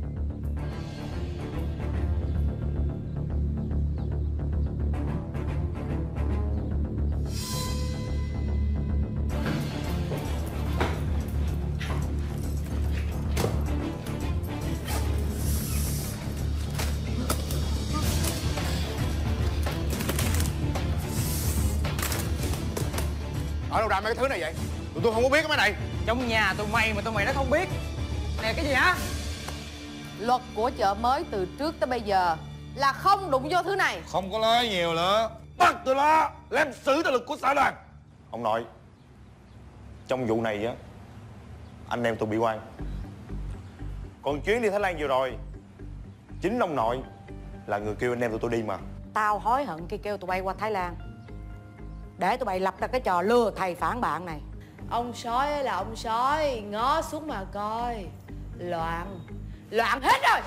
Ở đâu ra mấy cái thứ này vậy? Tụi tôi không có biết cái máy này. Trong nhà tụi mày mà tụi mày nó không biết. Nè cái gì hả? Luật của chợ mới từ trước tới bây giờ là không đụng vô thứ này. Không có nói nhiều nữa. Bắt tụi nó làm xử theo luật của xã đoàn. Ông nội, trong vụ này á, anh em tôi bị oan. Còn chuyến đi Thái Lan vừa rồi, chính ông nội là người kêu anh em tụi tôi đi mà. Tao hối hận khi kêu tụi bay qua Thái Lan, để tụi bay lập ra cái trò lừa thầy phản bạn này. Ông sói là ông sói, ngó xuống mà coi. Loạn hết rồi.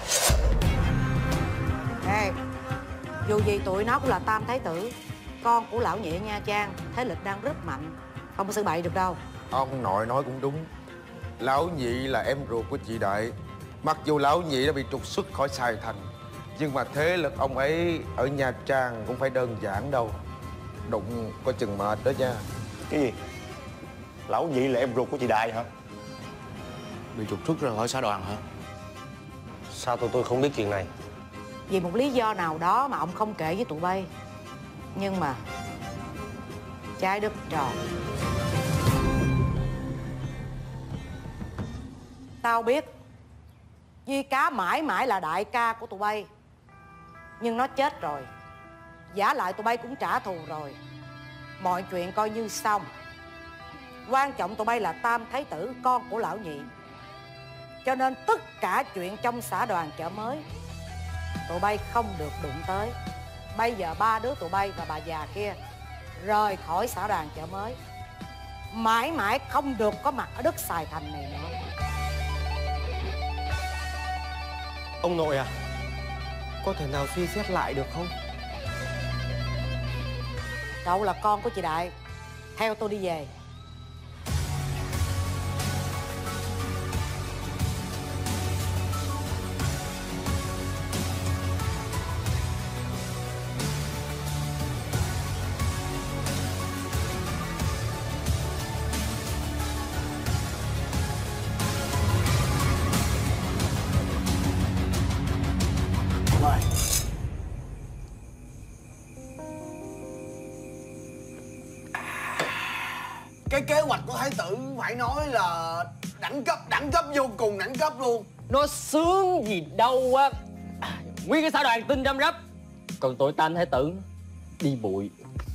Ê, dù gì tụi nó cũng là Tam Thái Tử, con của lão nhị Nha Trang, thế lực đang rất mạnh, không có xử bậy được đâu. Ông nội nói cũng đúng. Lão nhị là em ruột của chị Đại. Mặc dù lão nhị đã bị trục xuất khỏi Sài Thành, nhưng mà thế lực ông ấy ở Nha Trang cũng phải đơn giản đâu. Đụng có chừng mệt đó nha. Cái gì? Lão nhị là em ruột của chị Đại hả? Bị trục xuất ra khỏi xã đoàn hả? Sao tụi tôi không biết chuyện này? Vì một lý do nào đó mà ông không kể với tụi bay. Nhưng mà trái đất tròn. Tao biết Di Cá mãi mãi là đại ca của tụi bay, nhưng nó chết rồi. Giả lại tụi bay cũng trả thù rồi, mọi chuyện coi như xong. Quan trọng tụi bay là Tam Thái Tử, con của lão nhị, cho nên tất cả chuyện trong xã đoàn chợ mới tụi bay không được đụng tới. Bây giờ ba đứa tụi bay và bà già kia rời khỏi xã đoàn chợ mới, mãi mãi không được có mặt ở đất Sài Thành này nữa. Ông nội à, có thể nào suy xét lại được không? Cậu là con của chị Đại, theo tôi đi về. Cái kế hoạch của Thái Tử phải nói là đẳng cấp vô cùng đẳng cấp luôn. Nó sướng gì đâu á. Nguyên cái xã đoàn tin răm rắp, còn tụi Tam Thái Tử đi bụi.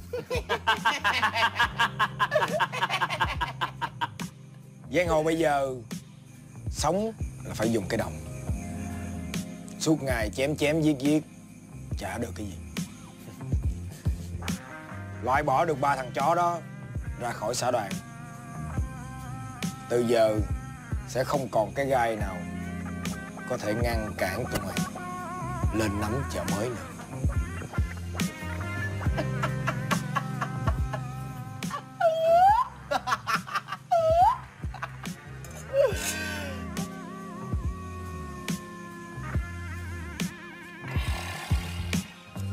Giang hồ bây giờ sống là phải dùng cái đồng. Suốt ngày chém giết chả được cái gì. Loại bỏ được 3 thằng chó đó ra khỏi xã đoàn, từ giờ sẽ không còn cái gai nào có thể ngăn cản tụi mày lên nắm chợ mới nữa.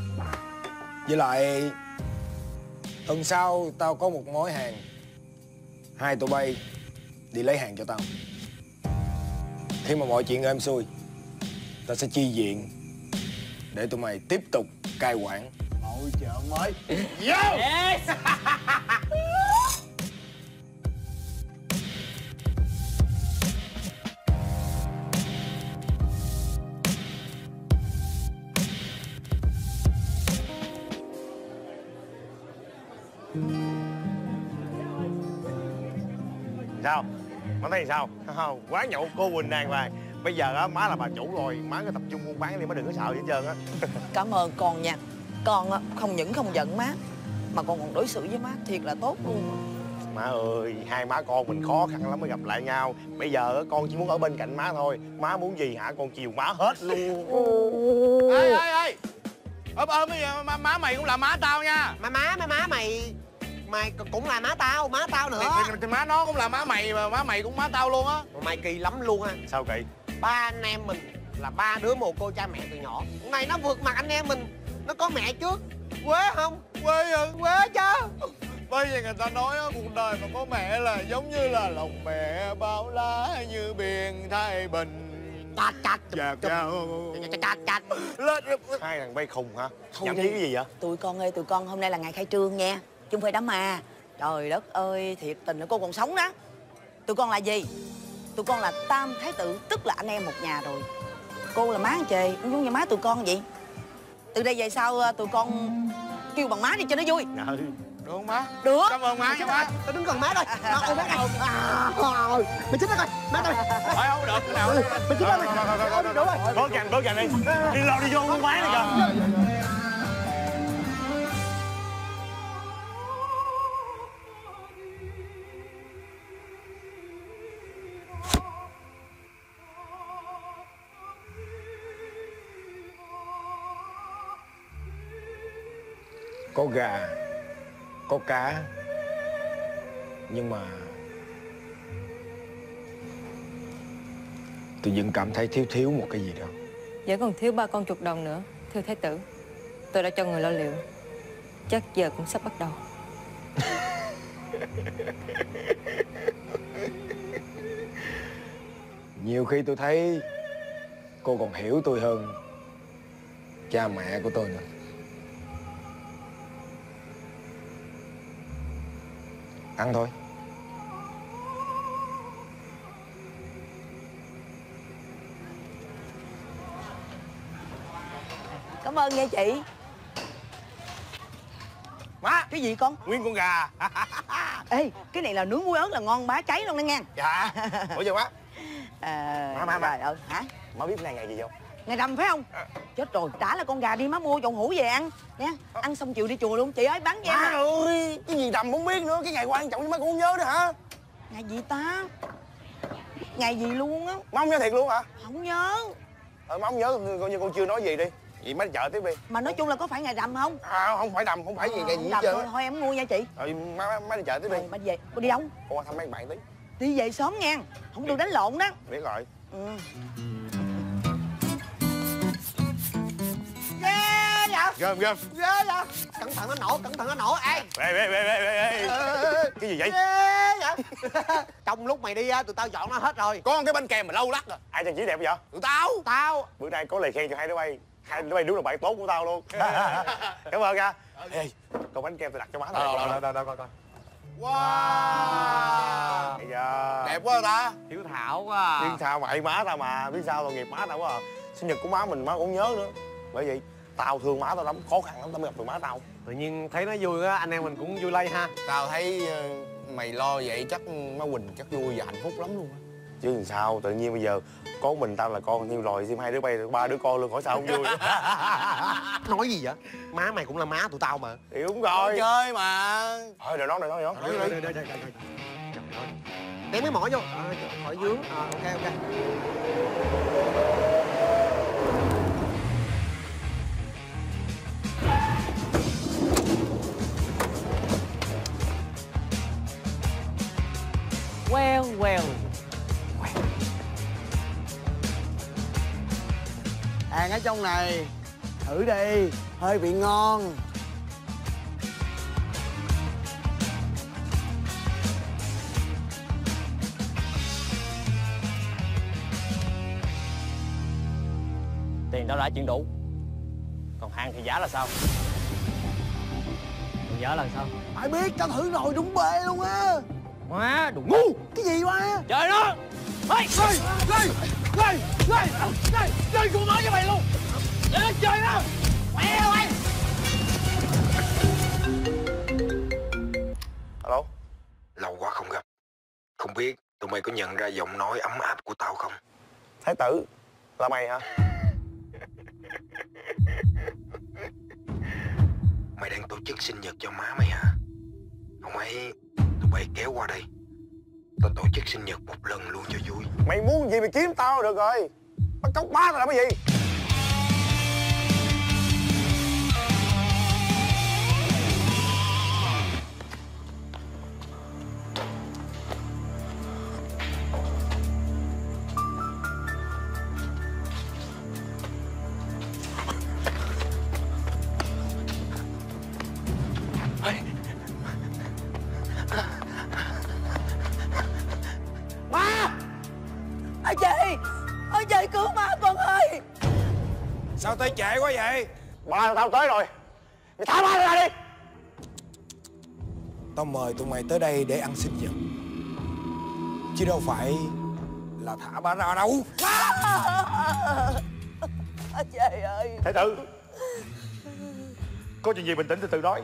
Với lại tuần sau tao có một mối hàng Hai tụi bay đi lấy hàng cho tao. Khi mà mọi chuyện êm xuôi, tao sẽ chi viện để tụi mày tiếp tục cai quản mọi chợ mới. Vô! Yes. Sao? Má thấy sao? Quán nhậu cô Quỳnh đàng hoàng. Bây giờ á, má là bà chủ rồi, má cứ tập trung buôn bán đi, má đừng có sợ gì hết trơn á. Cảm ơn con nha. Con không những không giận má, mà con còn đối xử với má thiệt là tốt luôn. Má ơi, hai má con mình khó khăn lắm mới gặp lại nhau. Bây giờ con chỉ muốn ở bên cạnh má thôi. Má muốn gì hả, con chiều má hết luôn. Ê bây giờ má mày cũng là má tao nha. Má mày cũng là má tao nữa. Thì má nó cũng là má mày, mà má mày cũng má tao luôn á. Mày kỳ lắm luôn á. Sao kỳ? Ba anh em mình là ba đứa mồ côi cha mẹ từ nhỏ. Này nó vượt mặt anh em mình, nó có mẹ trước. Quê không? Quê rồi. Quê chứ. Bây giờ người ta nói á, cuộc đời mà có mẹ là giống như là lòng mẹ bao la như biển Thái Bình. Chặt Hai thằng bay khùng hả? Thôi Nhậm đi. chí cái gì vậy? Tụi con ơi, tụi con hôm nay là ngày khai trương nha, chứ không phải đám ma. Trời đất ơi, thiệt tình là cô còn sống đó. Tụi con là gì? Tụi con là tam thái tử, tức là anh em một nhà rồi. Cô là má anh Chề, cũng giống như má tụi con vậy. Từ đây về sau tụi con kêu bằng má đi cho nó vui. Được không má? Được. Cảm ơn má nha má. Tao đứng gần má rồi. Ôi má này. Mày chết nó coi. Má đây. Thôi không được, cái nào. Mày chết nó rồi. Đúng rồi. Bớt cành đi. Đi lo đi vô con quán này kìa. Có gà, có cá, nhưng mà tôi vẫn cảm thấy thiếu một cái gì đó. Vẫn còn thiếu 3 con chuột đồng nữa, thưa thái tử. Tôi đã cho người lo liệu, chắc giờ cũng sắp bắt đầu. Nhiều khi tôi thấy cô còn hiểu tôi hơn cha mẹ của tôi nữa. Ăn thôi. Cảm ơn nha chị. Má. Cái gì con? Nguyên con gà. Ê, cái này là nướng muối ớt là ngon bá cháy luôn đó nha. Dạ. Ủa giờ má. Má. Hả? Má biết nay ngày gì không? Ngày rằm phải không? Chết rồi, đã là con gà đi má mua chậu hũ về ăn nha. Ăn xong chiều đi chùa luôn. Chị ơi bán cho em. Má ơi, cái gì rằm không biết nữa. Cái ngày quan trọng nhưng má cũng không nhớ nữa hả? Ngày gì ta? Ngày gì luôn á? Má không nhớ thiệt luôn hả? Không nhớ. Má không nhớ, coi như con chưa nói gì đi. Vậy má đi chợ tiếp đi. Mà nói chung là có phải ngày rằm không? Không phải rằm, không phải gì ngày gì hết Thôi, trơn. thôi em mua nha chị. Rồi má đi chợ tiếp đi. Má về. Cô đi đâu? Cô qua thăm mấy bạn tí. Đi về sớm nha. Không được đánh lộn đó. Biết rồi. Ghê vậy? Gơm. Ghê vậy? Cẩn thận nó nổ. Ê. Ê. Cái gì vậy? Ghê vậy? Trong lúc mày đi á, tụi tao dọn nó hết rồi. Có cái bánh kem mà lâu lắc à. Ai trang trí đẹp vậy? Tụi tao. Bữa nay có lời khen cho hai đứa bay. Hai đứa bay đúng là bạn tốt của tao luôn. Cảm ơn nha. Ê, con bánh kem tôi đặt cho má tao. Đâu coi. Wow. Đẹp quá ta. Hiếu thảo quá. Biết sao mày má tao mà, biết sao tội nghiệp má tao quá à. Sinh nhật của má mình má cũng nhớ nữa. Bởi vậy tao thương má tao lắm, khó khăn lắm tao mới gặp được má tao. Tự nhiên thấy nó vui á, anh em mình cũng vui lây ha. Tao thấy mày lo vậy chắc má Quỳnh chắc vui và hạnh phúc lắm luôn á. Chứ làm sao, tự nhiên bây giờ có mình tao là con nhiêu rồi, thêm hai đứa bay được 3 đứa con luôn, hỏi sao không vui. Nói gì vậy? Má mày cũng là má tụi tao mà. Thì đúng rồi. Chơi mà. Thôi đừng nói. Đếm cái mỏ vô. Khỏi dướng. Ok. Well. Hàng ở trong này, thử đi, hơi bị ngon. tiền tao đã chuyện đủ. Còn hàng thì giả là sao? Còn giả là sao? Ai biết, tao thử rồi đúng bê luôn á. Má, đồ ngu. Cái gì quá? Trời nó. Ê, Chơi cùng nói với mày luôn. Để nó chơi đó. Mẹ ơi. Alo. Lâu quá không gặp. Không biết tụi mày có nhận ra giọng nói ấm áp của tao không? Thái tử, là mày hả? Mày đang tổ chức sinh nhật cho má mày hả? Không ấy tụi bay kéo qua đây. Tao tổ chức sinh nhật một lần luôn cho vui. Mày muốn gì mày kiếm tao được rồi. Bắt cóc má tao làm cái gì? Ôi trời, cứu má con ơi. Sao tới trễ quá vậy? Ba tao tới rồi. Mày thả ba ra đi. Tao mời tụi mày tới đây để ăn sinh nhật, chứ đâu phải là thả ba ra đâu. Trời ơi. Thái tử, có chuyện gì bình tĩnh từ từ nói.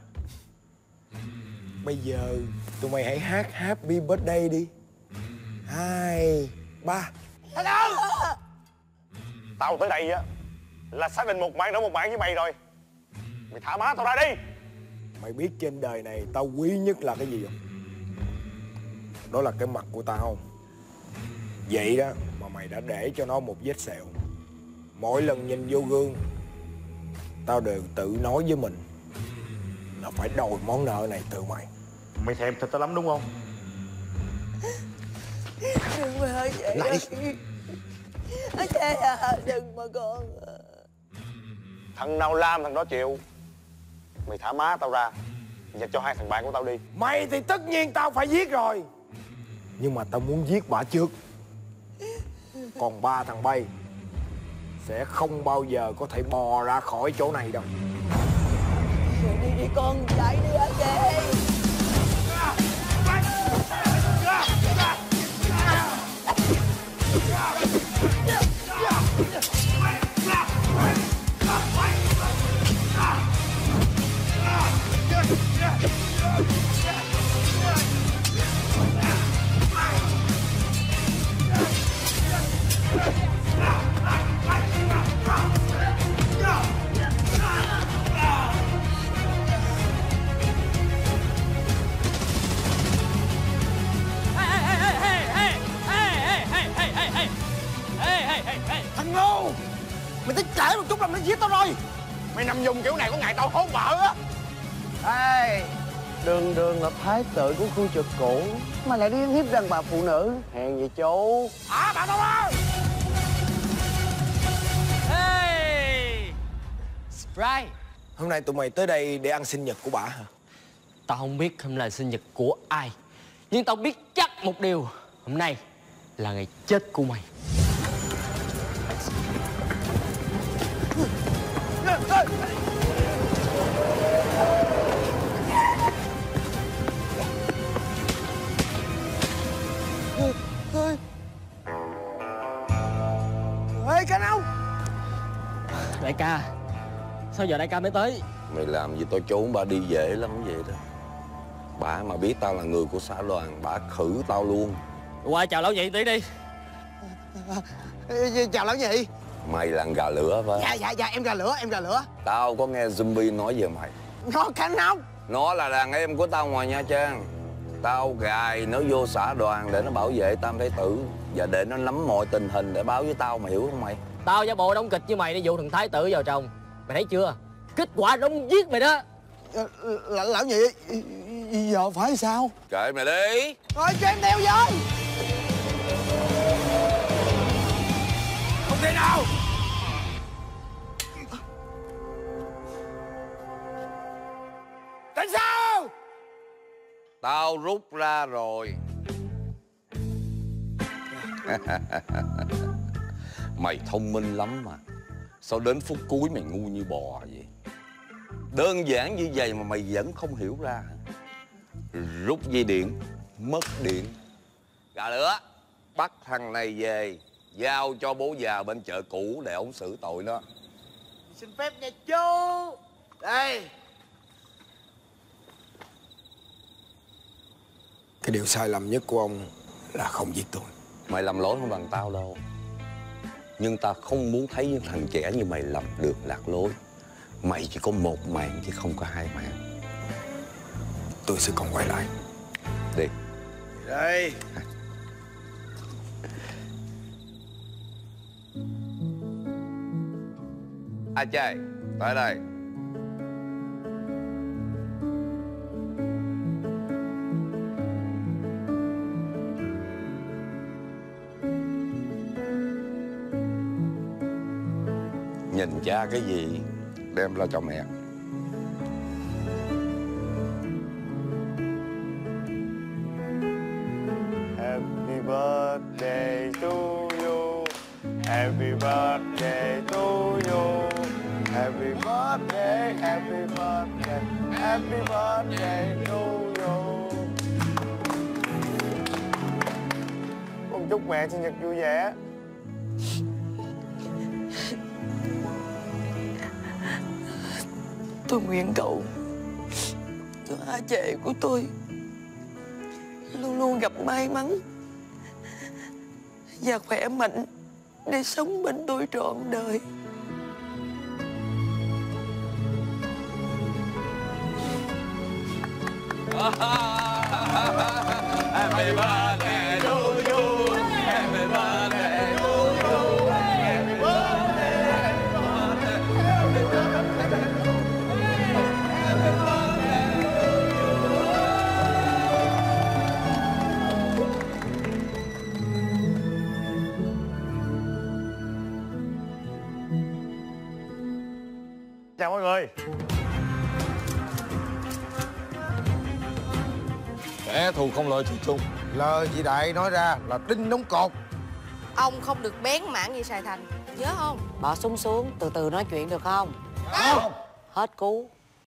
Bây giờ tụi mày hãy hát Happy Birthday đi. 2, 3. Thái tử, tao tới đây á là xác định một mạng nữa một mạng với mày rồi. Mày thả má tao ra đi. Mày biết trên đời này tao quý nhất là cái gì không? Đó là cái mặt của tao. Vậy đó mà mày đã để cho nó một vết sẹo. Mỗi lần nhìn vô gương, tao đều tự nói với mình là phải đòi món nợ này từ mày. Mày thèm thịt tao lắm đúng không? Đừng mà vậy. Lại. Trời ơi, đừng mà con. Thằng nào làm thằng đó chịu. Mày thả má tao ra và cho hai thằng bạn của tao đi. Mày thì tất nhiên tao phải giết rồi, nhưng mà tao muốn giết bả trước. Còn ba thằng bay sẽ không bao giờ có thể bò ra khỏi chỗ này đâu. Đi con, chạy đi hả chị? Thằng ngu, mày tới trễ một chút là nó giết tao rồi. Mày nằm dùng kiểu này có ngày tao hốt vợ á. Ê, đường đường là thái tử của khu trực cũ mà lại đi hiếp đàn bà phụ nữ. Hèn gì chú. Bà tao ra. Hey Sprite, Hôm nay tụi mày tới đây để ăn sinh nhật của bả hả? tao không biết hôm nay là sinh nhật của ai, nhưng tao biết chắc một điều. Hôm nay là ngày chết của mày. Ê, Khanh ông. Đại ca, sao giờ đại ca mới tới? Mày làm gì tao trốn bà đi dễ lắm vậy đó. Bà mà biết tao là người của xã đoàn, bà khử tao luôn. Qua chào lão nhị tí đi. Chào lão nhị. Mày là con gà lửa phải? Dạ, em gà lửa, em gà lửa. Tao có nghe zombie nói về mày. Nó Khanh ông. Nó là đàn em của tao ngoài Nha Trang. Tao gài nó vô xã đoàn để nó bảo vệ Tam Thái Tử và để nó nắm mọi tình hình để báo với tao, mày hiểu không mày? Tao giả bộ đóng kịch với mày để dụ thằng Thái Tử vào trong. Mày thấy chưa? Kết quả đóng giết mày đó. Lão nhị, giờ phải sao? Kệ mày đi. Rồi cho em theo với. Không thể nào. Tại sao? Tao rút ra rồi. Mày thông minh lắm mà. Sao đến phút cuối mày ngu như bò vậy? Đơn giản như vậy mà mày vẫn không hiểu ra. Rút dây điện, mất điện. Gà lửa, bắt thằng này về, giao cho bố già bên chợ cũ để ổng xử tội nó. Xin phép nha chú. Đây. Cái điều sai lầm nhất của ông là không giết tôi. Mày làm lỗi không bằng tao đâu. Nhưng ta không muốn thấy những thằng trẻ như mày lầm được lạc lối. Mày chỉ có một mạng chứ không có hai mạng. Tôi sẽ còn quay lại. Đi. Đây. À trai, tới đây. Nhìn cha cái gì đem ra cho mẹ. Happy birthday to you. Happy birthday to you. Happy birthday, happy birthday, happy birthday to you. Con chúc mẹ sinh nhật vui vẻ. Tôi nguyện cậu cho A Chệ của tôi luôn luôn gặp may mắn và khỏe mạnh để sống bên tôi trọn đời. Happy birthday to you. Happy birthday to you. Happy birthday. Happy birthday. Chào mọi người. Kẻ thù không lợi thì chung. Lời chị Đại nói ra là đinh đóng cột. Ông không được bén mảng như Sài Thành, nhớ không? Bỏ súng xuống, từ từ nói chuyện được không? Không. Hết cú.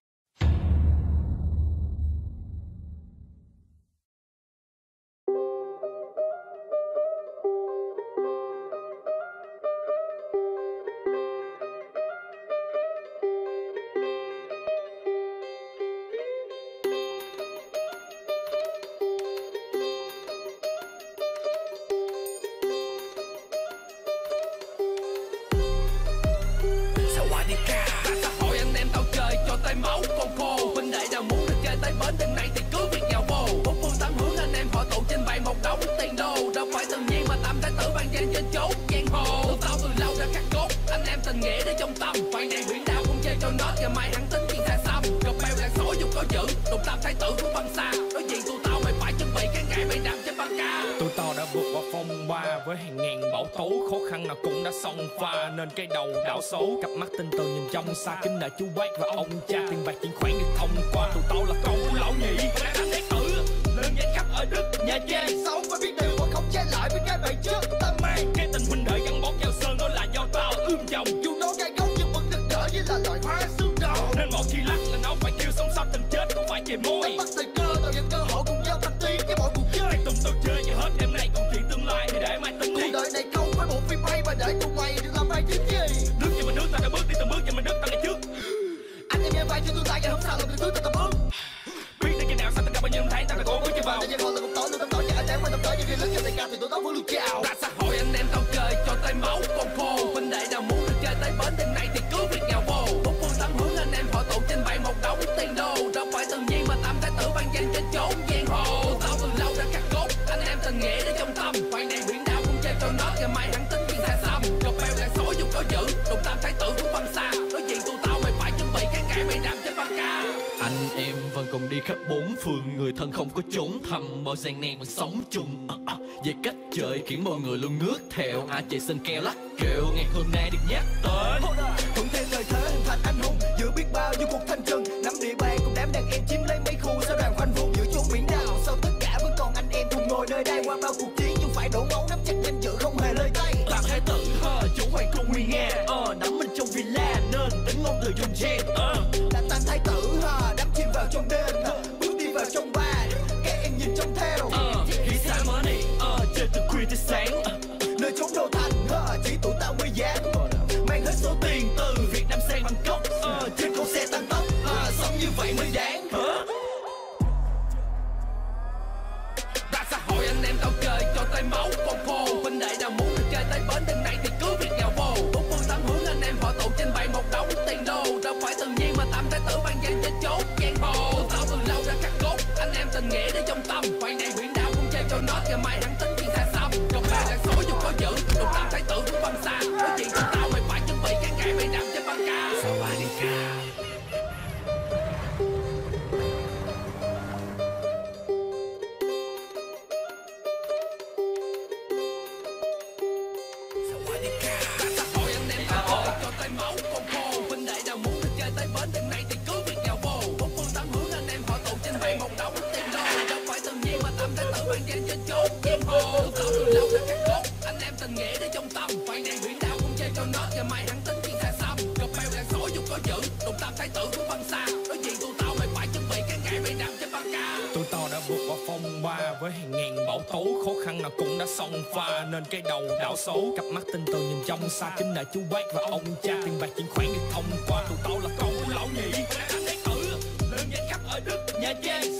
Nên cái đầu đảo xấu, cặp mắt tinh tường nhìn trong xa, kính nợ chú bác và ông cha, tiền bạc chuyển khoản được thông qua. Tụi tao là con của lão nhị, anh đệ tử lên danh khắp ở Đức, Nha Trang. Sống phải biết điều và không trái lại với cái bậy trước. Ta mang cái tình huynh đệ gắn bó keo sơn, đó là do tao ươm trồng. Dù nó gai góc nhưng vẫn được đỡ như là loài hoa xương đầu. Nên một khi lắc là nó phải kêu sống sót tình chết, không phải chề môi. Bắt thời cơ tạo dựng cơ hội cùng nhau thành tiến với mọi cuộc chơi. Hãy tụi tao chơi như hết đêm nay, còn chuyện tương lai thì để mai tính đi. Cuộc đời này không phải bộ phim hay mà để tụi mày được làm vai chính gì. Nước như mà nước ta đã bước đi từng bước, nhưng mà nước ta ngày trước. Anh em nghe vai cho tôi tay ngày hôm sau làm được thứ ta tập bước. Biết đến cái nào sao tất cả bao nhiêu năm tháng ta đã cố gắng chơi vào. Tại vì họ là một tối luôn tâm tối, nhưng anh em phải tâm tối, nhưng khi lớn như đại ca thì tụi tao vẫn luôn chào. Ra xã hội anh em tao chơi cho tay máu con khô. Huynh đệ nào muốn được chơi tới bến đêm nay thì cứ việc nhào vô. Bốn phương tám hướng anh em hội tụ trên bày một đống tiền đô. Đâu phải tự nhiên mà tam thái tử ban danh trên chốn giang hồ. Tụi tao từ lâu đã khắc cốt, anh em tình nghĩa để trong tâm. Hoàng đèn biển đảo cũng chơi cho nó, ngày mai hắn tính chuyện xa xăm. Cọc bèo đàn sói dùng có dữ, đụng tam thái tử cũng băng xa. Đối diện tụi tao mày phải chuẩn bị cái cãi mày đạp trên băng ca. Anh em vẫn còn đi khắp bốn phương, người thân không có trốn thầm, mọi gian nan vẫn sống chung. Về cách chơi khiến mọi người luôn nước theo, A Chệ xin keo lắc kêu ngày hôm nay được nhắc tới. Thuận theo thời thế hình thành anh hùng, giữa biết bao nhiêu cuộc thanh trừng, nắm địa bàn cùng đám đàn em chiếm lấy mấy khu sao đoàn khoanh vùng giữa chốn biển đảo. Sau tất cả vẫn còn anh em cùng ngồi nơi đây, qua bao cuộc chiến nhưng phải đổ máu nắm chặt danh dự không hề lơi tay. Làm thái tử chủ hoàng cung nguy nga, đắm mình trong thời dùng jet. Là tan thái tử đắm chìm vào trong đêm, bước đi vào trong bar, các em nhìn trông theo. Khi sáng mở này chơi từ khuya tới sáng, nơi chốn đô thành chỉ tụi tao mới dám mang hết số tiền từ Việt Nam sang Bangkok, trên con xe tăng tốc, sống như vậy mới đáng. Ra xã hội anh em tao chơi cho tay máu con khô, huynh đệ nào muốn được chơi tay bến đằng này thì cứ việc nhào vô. Bốn phương tám hướng anh em họ tụ trên bày một đống tiền đô, đâu phải tự nhiên mà tam thái tử ban gian trên chốt giang hồ. Tụi tao từ lâu đã khắc cốt, anh em tình nghĩa để trong tâm, hoàng này biển đảo cũng chơi cho nó ngày mai hắn tính chuyện xa xăm. Trong ba đang số dù có giữ, tụi tam thái tử cũng băng xa. Nói chuyện tụi tao mày phải chuẩn bị cái ngày mày nằm trên băng ca. Sawadika. Anh em tình nghĩa để trong tâm, hoàng đèn biển đảo cũng chơi cho nó ngày mai hắn tính chuyện xa xăm. Gặp bèo đàn sói dù có giữ, tụi tam thái tử cũng băng xa. Nói chuyện tụi tao mày phải chuẩn bị cái ngày mày nằm trên băng ca. Tụi tao đã vượt qua phong ba với hàng ngàn bão tố, khó khăn nào cũng đã xông pha nên cái đầu đảo số. Cặp mắt tinh tường nhìn trong xa, kính nể chú bác và ông cha, tiền bạc chuyển khoản được thông qua. Tụi tao là con của lão nhị, anh thấy tử đơn giản khắp ở Đức, Nha Trang,